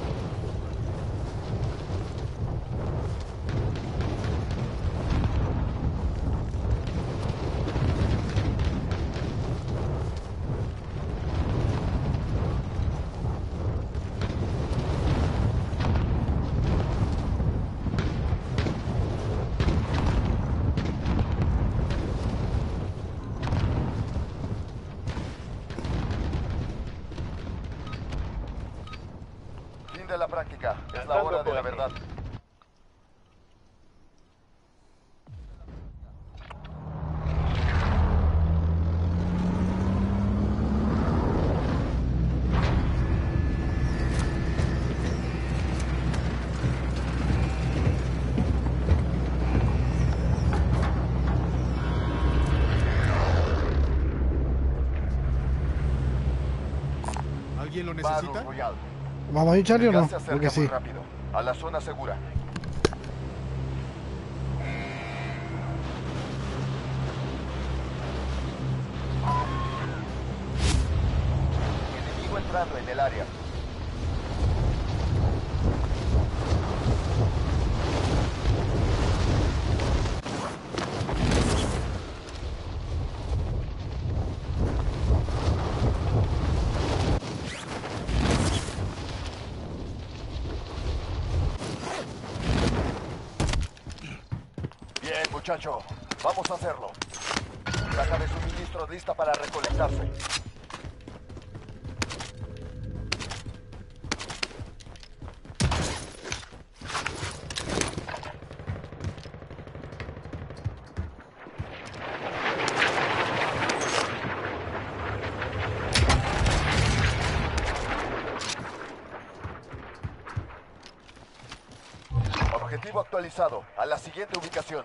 Fin de la práctica. Es la hora de la verdad. ¿Alguien lo Battle necesita? Royale. ¿Vamos a ir, Charlie, o El no? gas se acerca Porque sí. muy rápido. A la zona segura. Enemigo entrando en el área. Bien, muchacho. Vamos a hacerlo. Caja de suministros lista para recolectarse. Objetivo actualizado. A la siguiente ubicación.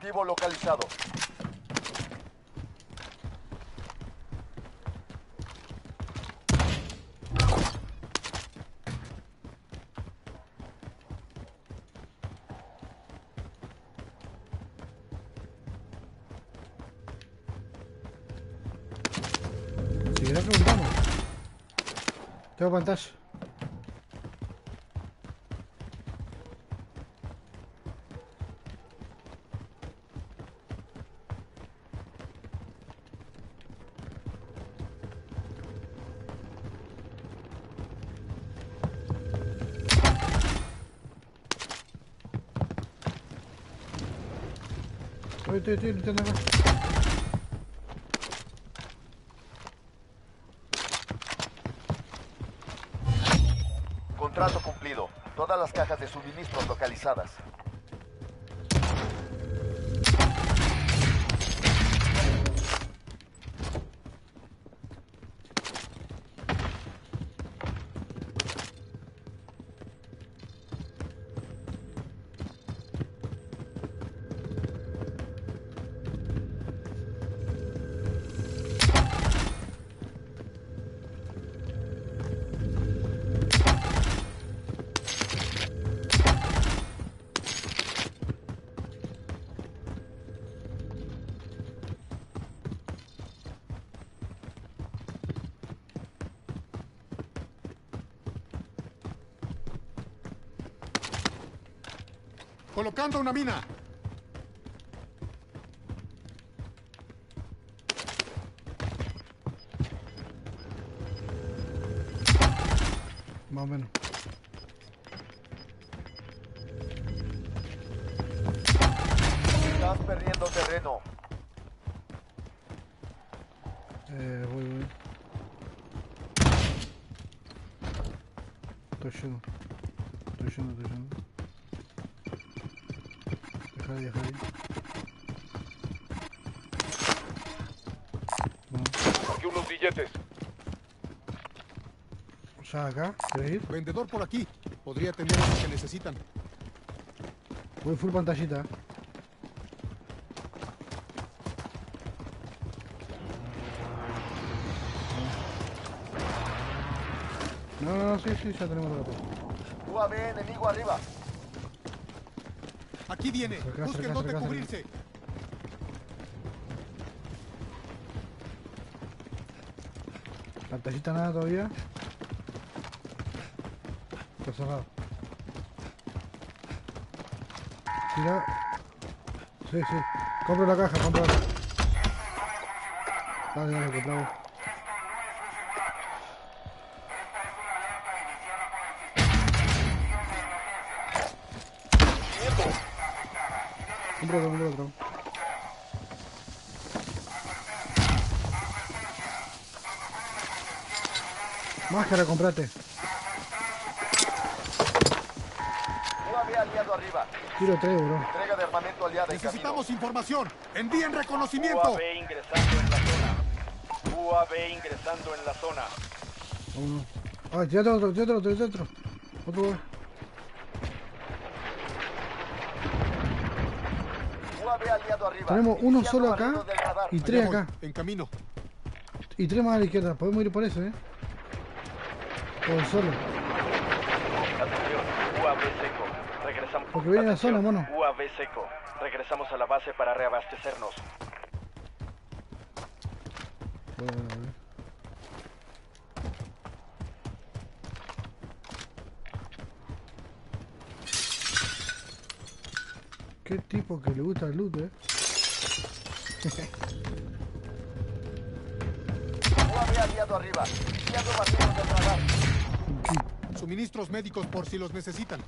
Objetivo localizado. Seguirá preguntando. Tengo pantalla. Estoy luchando acá. Contrato cumplido. Todas las cajas de suministros localizadas. Colocando una mina. Más o menos. Estás perdiendo terreno. Voy. Estoy yendo. Deja ahí. Bueno, Aquí unos billetes. ya acá, ¿querés ir? Vendedor por aquí. Podría tener lo que necesitan. Voy full pantallita. No, sí, ya tenemos la cosa. UAV enemigo arriba. Aquí viene. Cerca, Busquen cerca, dónde cerca, cubrirse. Pantallita nada todavía. Está cerrado. Tira. Sí. Compro la caja, Dale, compramos. Compro otro. Máscara, comprate. UAV aliado arriba. Tiro 3, bro. Entrega de armamento aliada en camino. Necesitamos información. Envíen reconocimiento. UAV ingresando en la zona. UAV ingresando en la zona. Vámonos. Ah, tírate otro. Otro, güey. UAV aliado arriba. Tenemos uno Iniciando solo barrido acá del radar. y tres Allá voy, acá. en camino. Y tres más a la izquierda. Podemos ir por eso, Por solo. Atención, UAV seco. Regresamos. Porque viene la Atención, zona, mono. UAV seco. Regresamos a la base para reabastecernos. Bueno. Qué tipo que le gusta el loot, UAV aliado arriba. Iniciando barrido del radar. Suministros médicos por si los necesitan.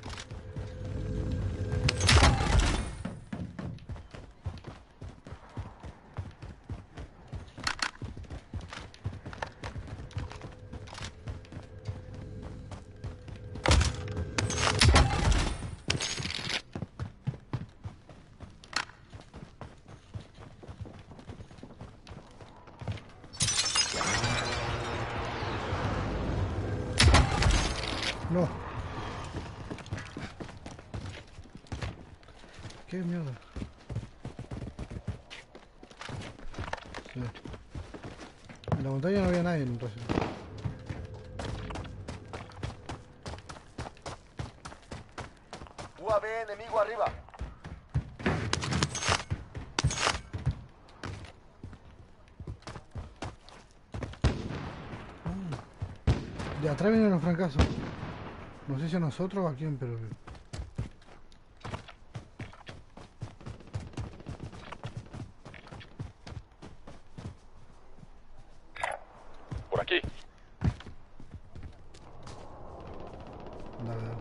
No. ¿Qué mierda? Sí. En la montaña no había nadie entonces. UAV enemigo arriba. De atrás vienen los fracasos. No sé si a nosotros o a quién, pero... Por aquí. Dale, dale.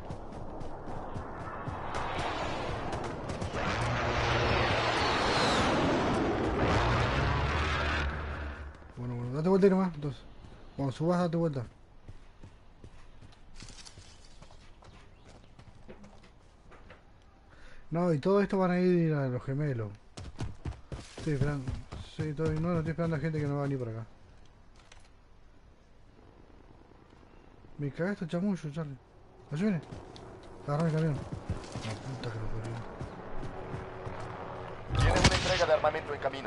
Bueno, date vuelta y nomás, entonces. Cuando subas, date vuelta. No, y todo esto van a ir a los gemelos. Estoy esperando. Sí, no estoy esperando a gente que no va a venir por acá. Me cagaste chamullo, Charlie. Allí viene. Agarra el camión. La puta que lo parió. Tiene una entrega de armamento en camino.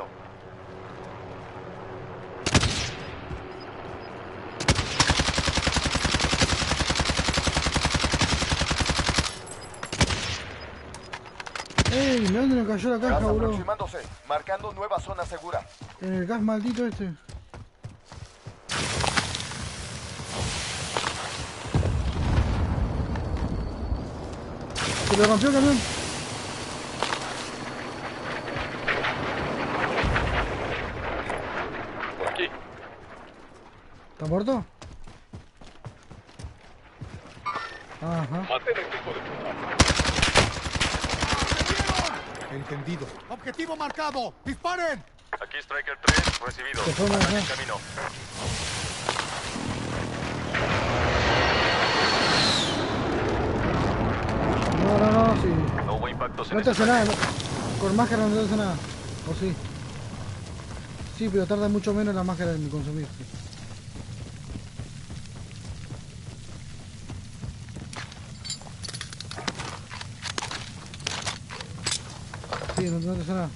¡Ey! ¿De dónde me cayó la Gas caja, boludo? aproximándose, marcando nueva zona segura. En el gas maldito este. Se le rompió el camión. Por aquí. ¿Está muerto? Ajá. Mantén el tipo de contacto. Entendido. Objetivo marcado. ¡Disparen! Aquí Striker 3, recibido. Se fue, ajá. En camino. No, sí. No hubo impactos en No te ese hace nada, ataque. no. Con máscara no te hace nada. ¿O sí? Sí, pero tarda mucho menos la máscara en consumir. Sí. Sí, no te hace nada.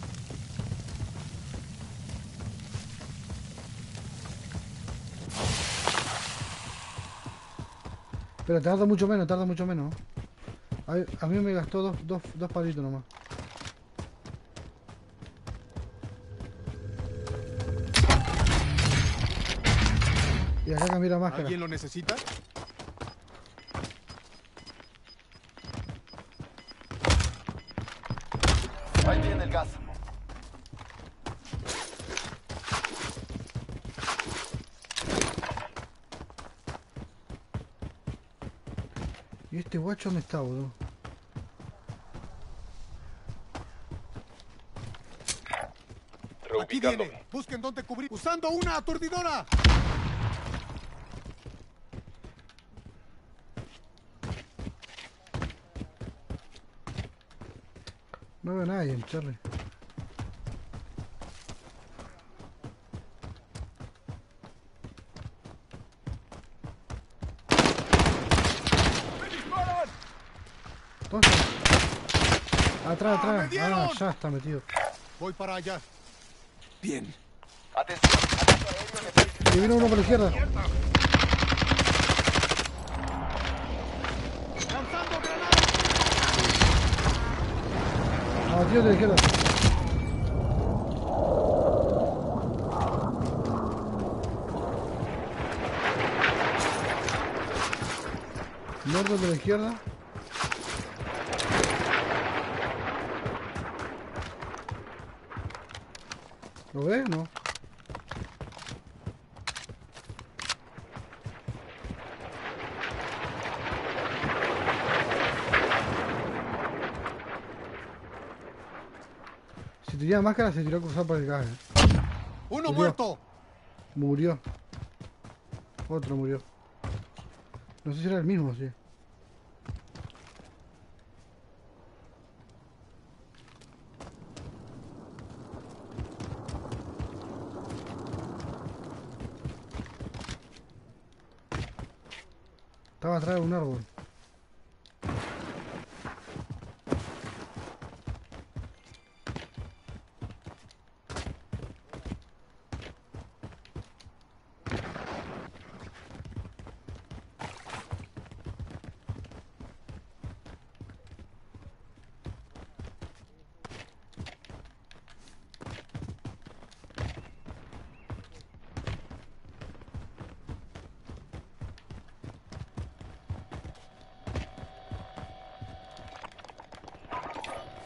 Pero tarda mucho menos. A mí me gastó dos palitos nomás. Y acá cambié la máscara. ¿Alguien lo necesita? Ahí viene el gas. ¿Y este guacho dónde está, boludo? Aquí Reubicándome. viene. Busquen dónde cubrir. Usando una aturdidora. No veo a nadie, Charlie. ¿Dónde está? Atrás. ¡Me dieron! Ah, ya está metido. Voy para allá. Bien. Atención, ataque aéreo necesita. Y vino uno por la izquierda. ¡Lanzando granada! Ah, tío de la izquierda. Muerto de la izquierda. ¿Lo ves? No. Si tenía máscara se tiró a cruzar por el gas. ¡Uno Murió. muerto! Murió. Otro murió. No sé si era el mismo, sí. Estaba atrás de un árbol.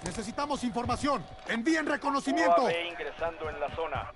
Necesitamos información. Envíen reconocimiento. UAV ingresando en la zona.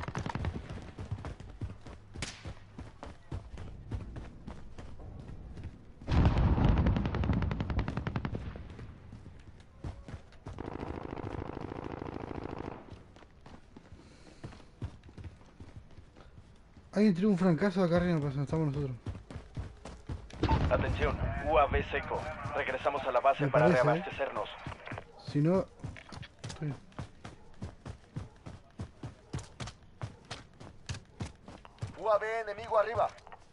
Alguien tiró un francazo acá arriba, pues estamos nosotros. Atención, UAV seco. Regresamos a la base Me para parece, reabastecernos. Si no... Sí. UAV enemigo arriba.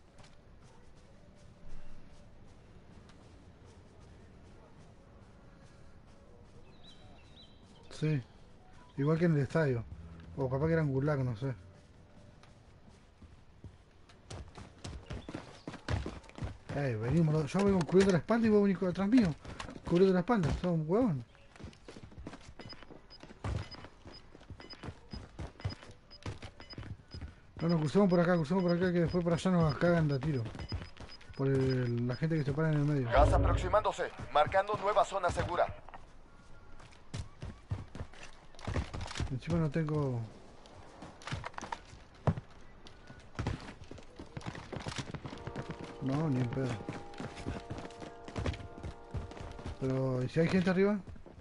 Sí. Igual que en el estadio. O capaz que eran gulag, no sé. Venimos, yo vengo cubriendo la espalda y vos venís atrás mío. Cubriendo la espalda, sos un huevón. No, nos crucemos por acá, que después por allá nos cagan de a tiro. Por la gente que se para en el medio. Gas aproximándose, marcando nueva zona segura. Encima no tengo... No, ni en pedo. Pero, ¿y si hay gente arriba?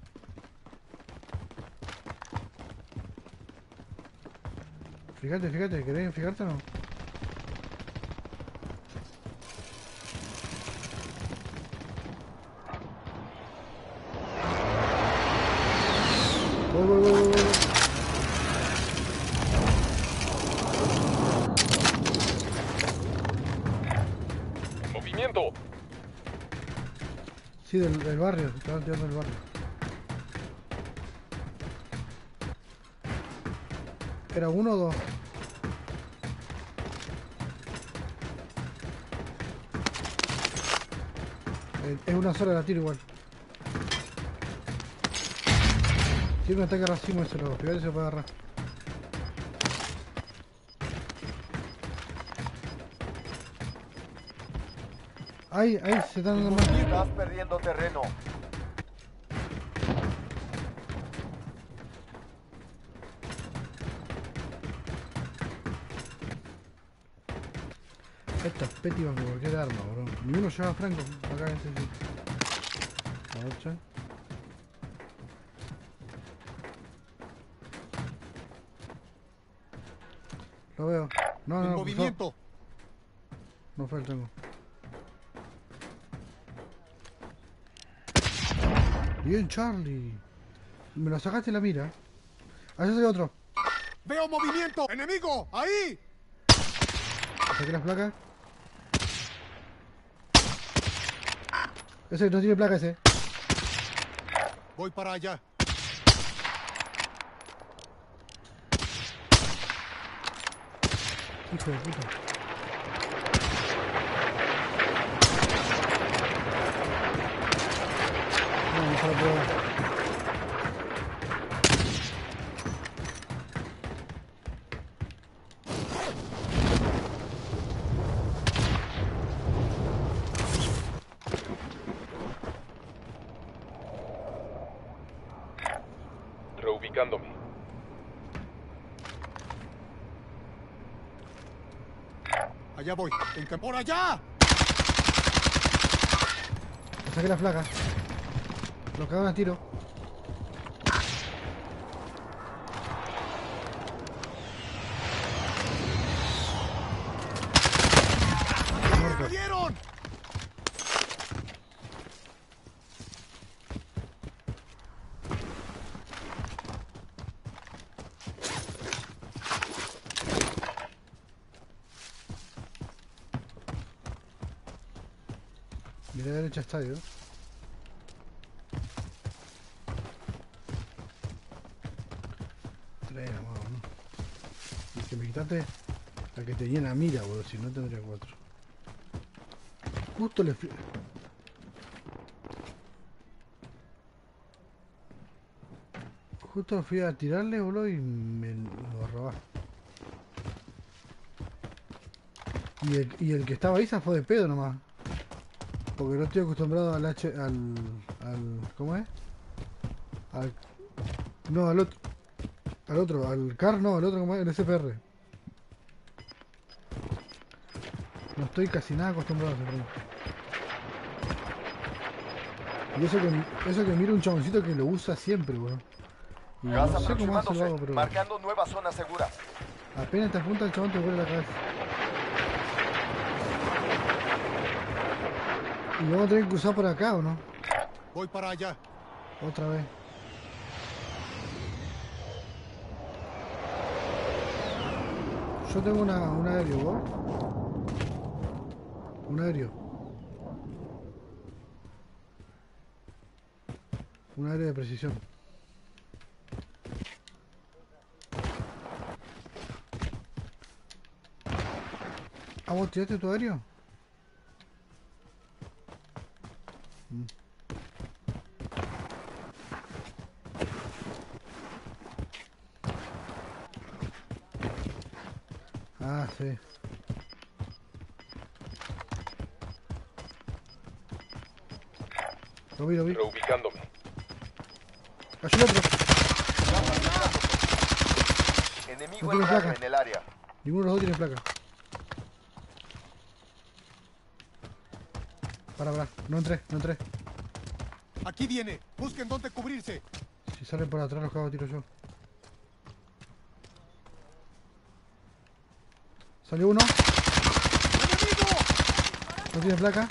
Fíjate, ¿querés fijarte o no? Voy. ¡Movimiento! Sí, del barrio, se estaban tirando del barrio. ¿Era uno o dos? Es una sola la tiro igual. Tiene un ataque racimo ese loco, fíjate si se lo puede agarrar. Ahí, se están dando más. Estás perdiendo terreno. Estas petis van con cualquier arma, bro. Ni uno lleva franco acá en este sitio. A ver, che. Lo veo. No, En no, movimiento. no fue el tengo. Bien, Charlie. Me lo sacaste en la mira. Allá hay otro. Veo movimiento. Enemigo. Ahí. Saqué las placas. Ese no tiene placa ese. Voy para allá. Hijo de puta. No, no se lo puedo dar. Reubicándome. Allá voy. ¡Por allá! Le saqué las placas. Lo cagaron a tiro. ¡Me dieron! Miré a la derecha estadio. Tres, vamos, ¿no? Y que me quitaste la que tenía en la mira, boludo. Si no tendría cuatro. Justo le fui... Justo fui a tirarle, boludo, y me lo robaste. Y el que estaba ahí se fue de pedo nomás. Porque no estoy acostumbrado al ¿cómo es? Al... No, al otro. Al otro, al CAR no, al otro como el SPR. No estoy casi nada acostumbrado a ese juego. Y eso que miro un chaboncito que lo usa siempre, weón. Y Gas no sé cómo hace el aproximándose, vago, pero marcando nueva zona segura. apenas te apunta el chabón te vuelve la cabeza. Y vamos a tener que cruzar por acá, ¿o no? Voy para allá. Otra vez. Yo tengo un aéreo, ¿vos? Un aéreo. Un aéreo de precisión. ¿Ah, vos tiraste tu aéreo? Ah, sí. Lo vi. Reubicándome. Cayó el otro. Enemigo No tiene entrando placa. en el área. Ninguno de los dos tiene placa. Para. No entré. Aquí viene. Busquen dónde cubrirse. Si salen por atrás los cago tiro yo. Salió uno. ¡Enemigo! No tiene placa.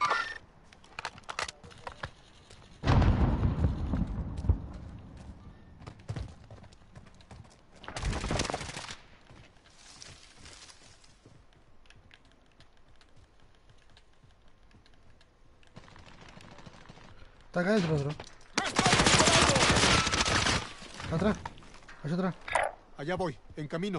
Está acá dentro otro. Atrás. Allá atrás. Allá voy, en camino.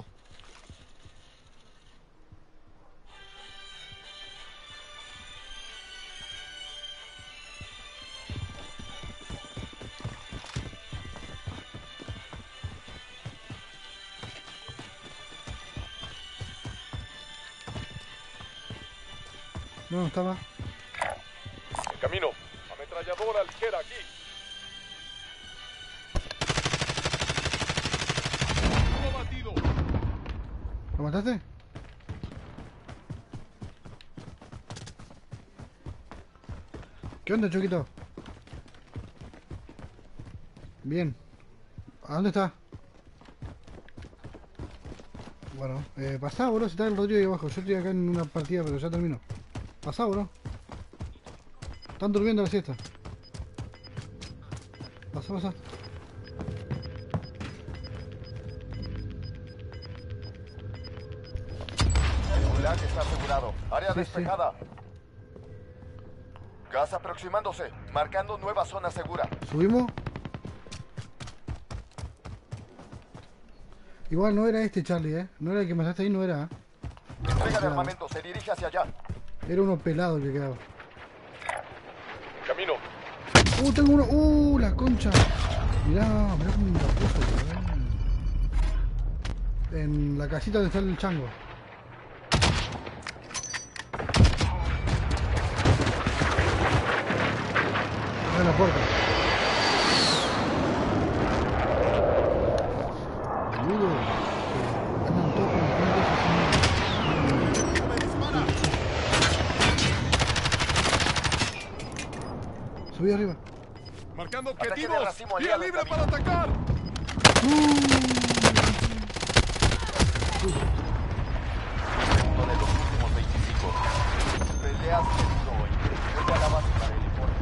No estaba. En camino. Ametralladora ligera aquí. Uno batido. ¿Lo mataste? ¿Qué onda, Choquito? Bien. ¿A dónde está? Bueno, pasá, bro, si está el Rodrigo ahí abajo. Yo estoy acá en una partida, pero ya termino. Pasá, bro. Están durmiendo la siesta. Pasa. El gulag está asegurado. Área Sí, despejada. Gas aproximándose, marcando nueva zona segura. ¿Subimos? Igual no era este Charlie, No era el que mataste ahí, no era. Entrega de armamento, se dirige hacia allá. Era uno pelado el que quedaba. Camino. Tengo uno. La concha. Mirá cómo me la puso, cabrón. En la casita donde está el chango. Abre la puerta. Boludo. Andan todos con los frentes así. ¡Me dispara! Subí arriba. Marcando Ataque de objetivos. racimo Vía aliado en libre para camino. atacar. Uno de los últimos 25. Peleas seguro hoy. Vuelve a la base para el informe.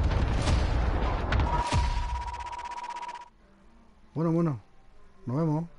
Bueno. Nos vemos.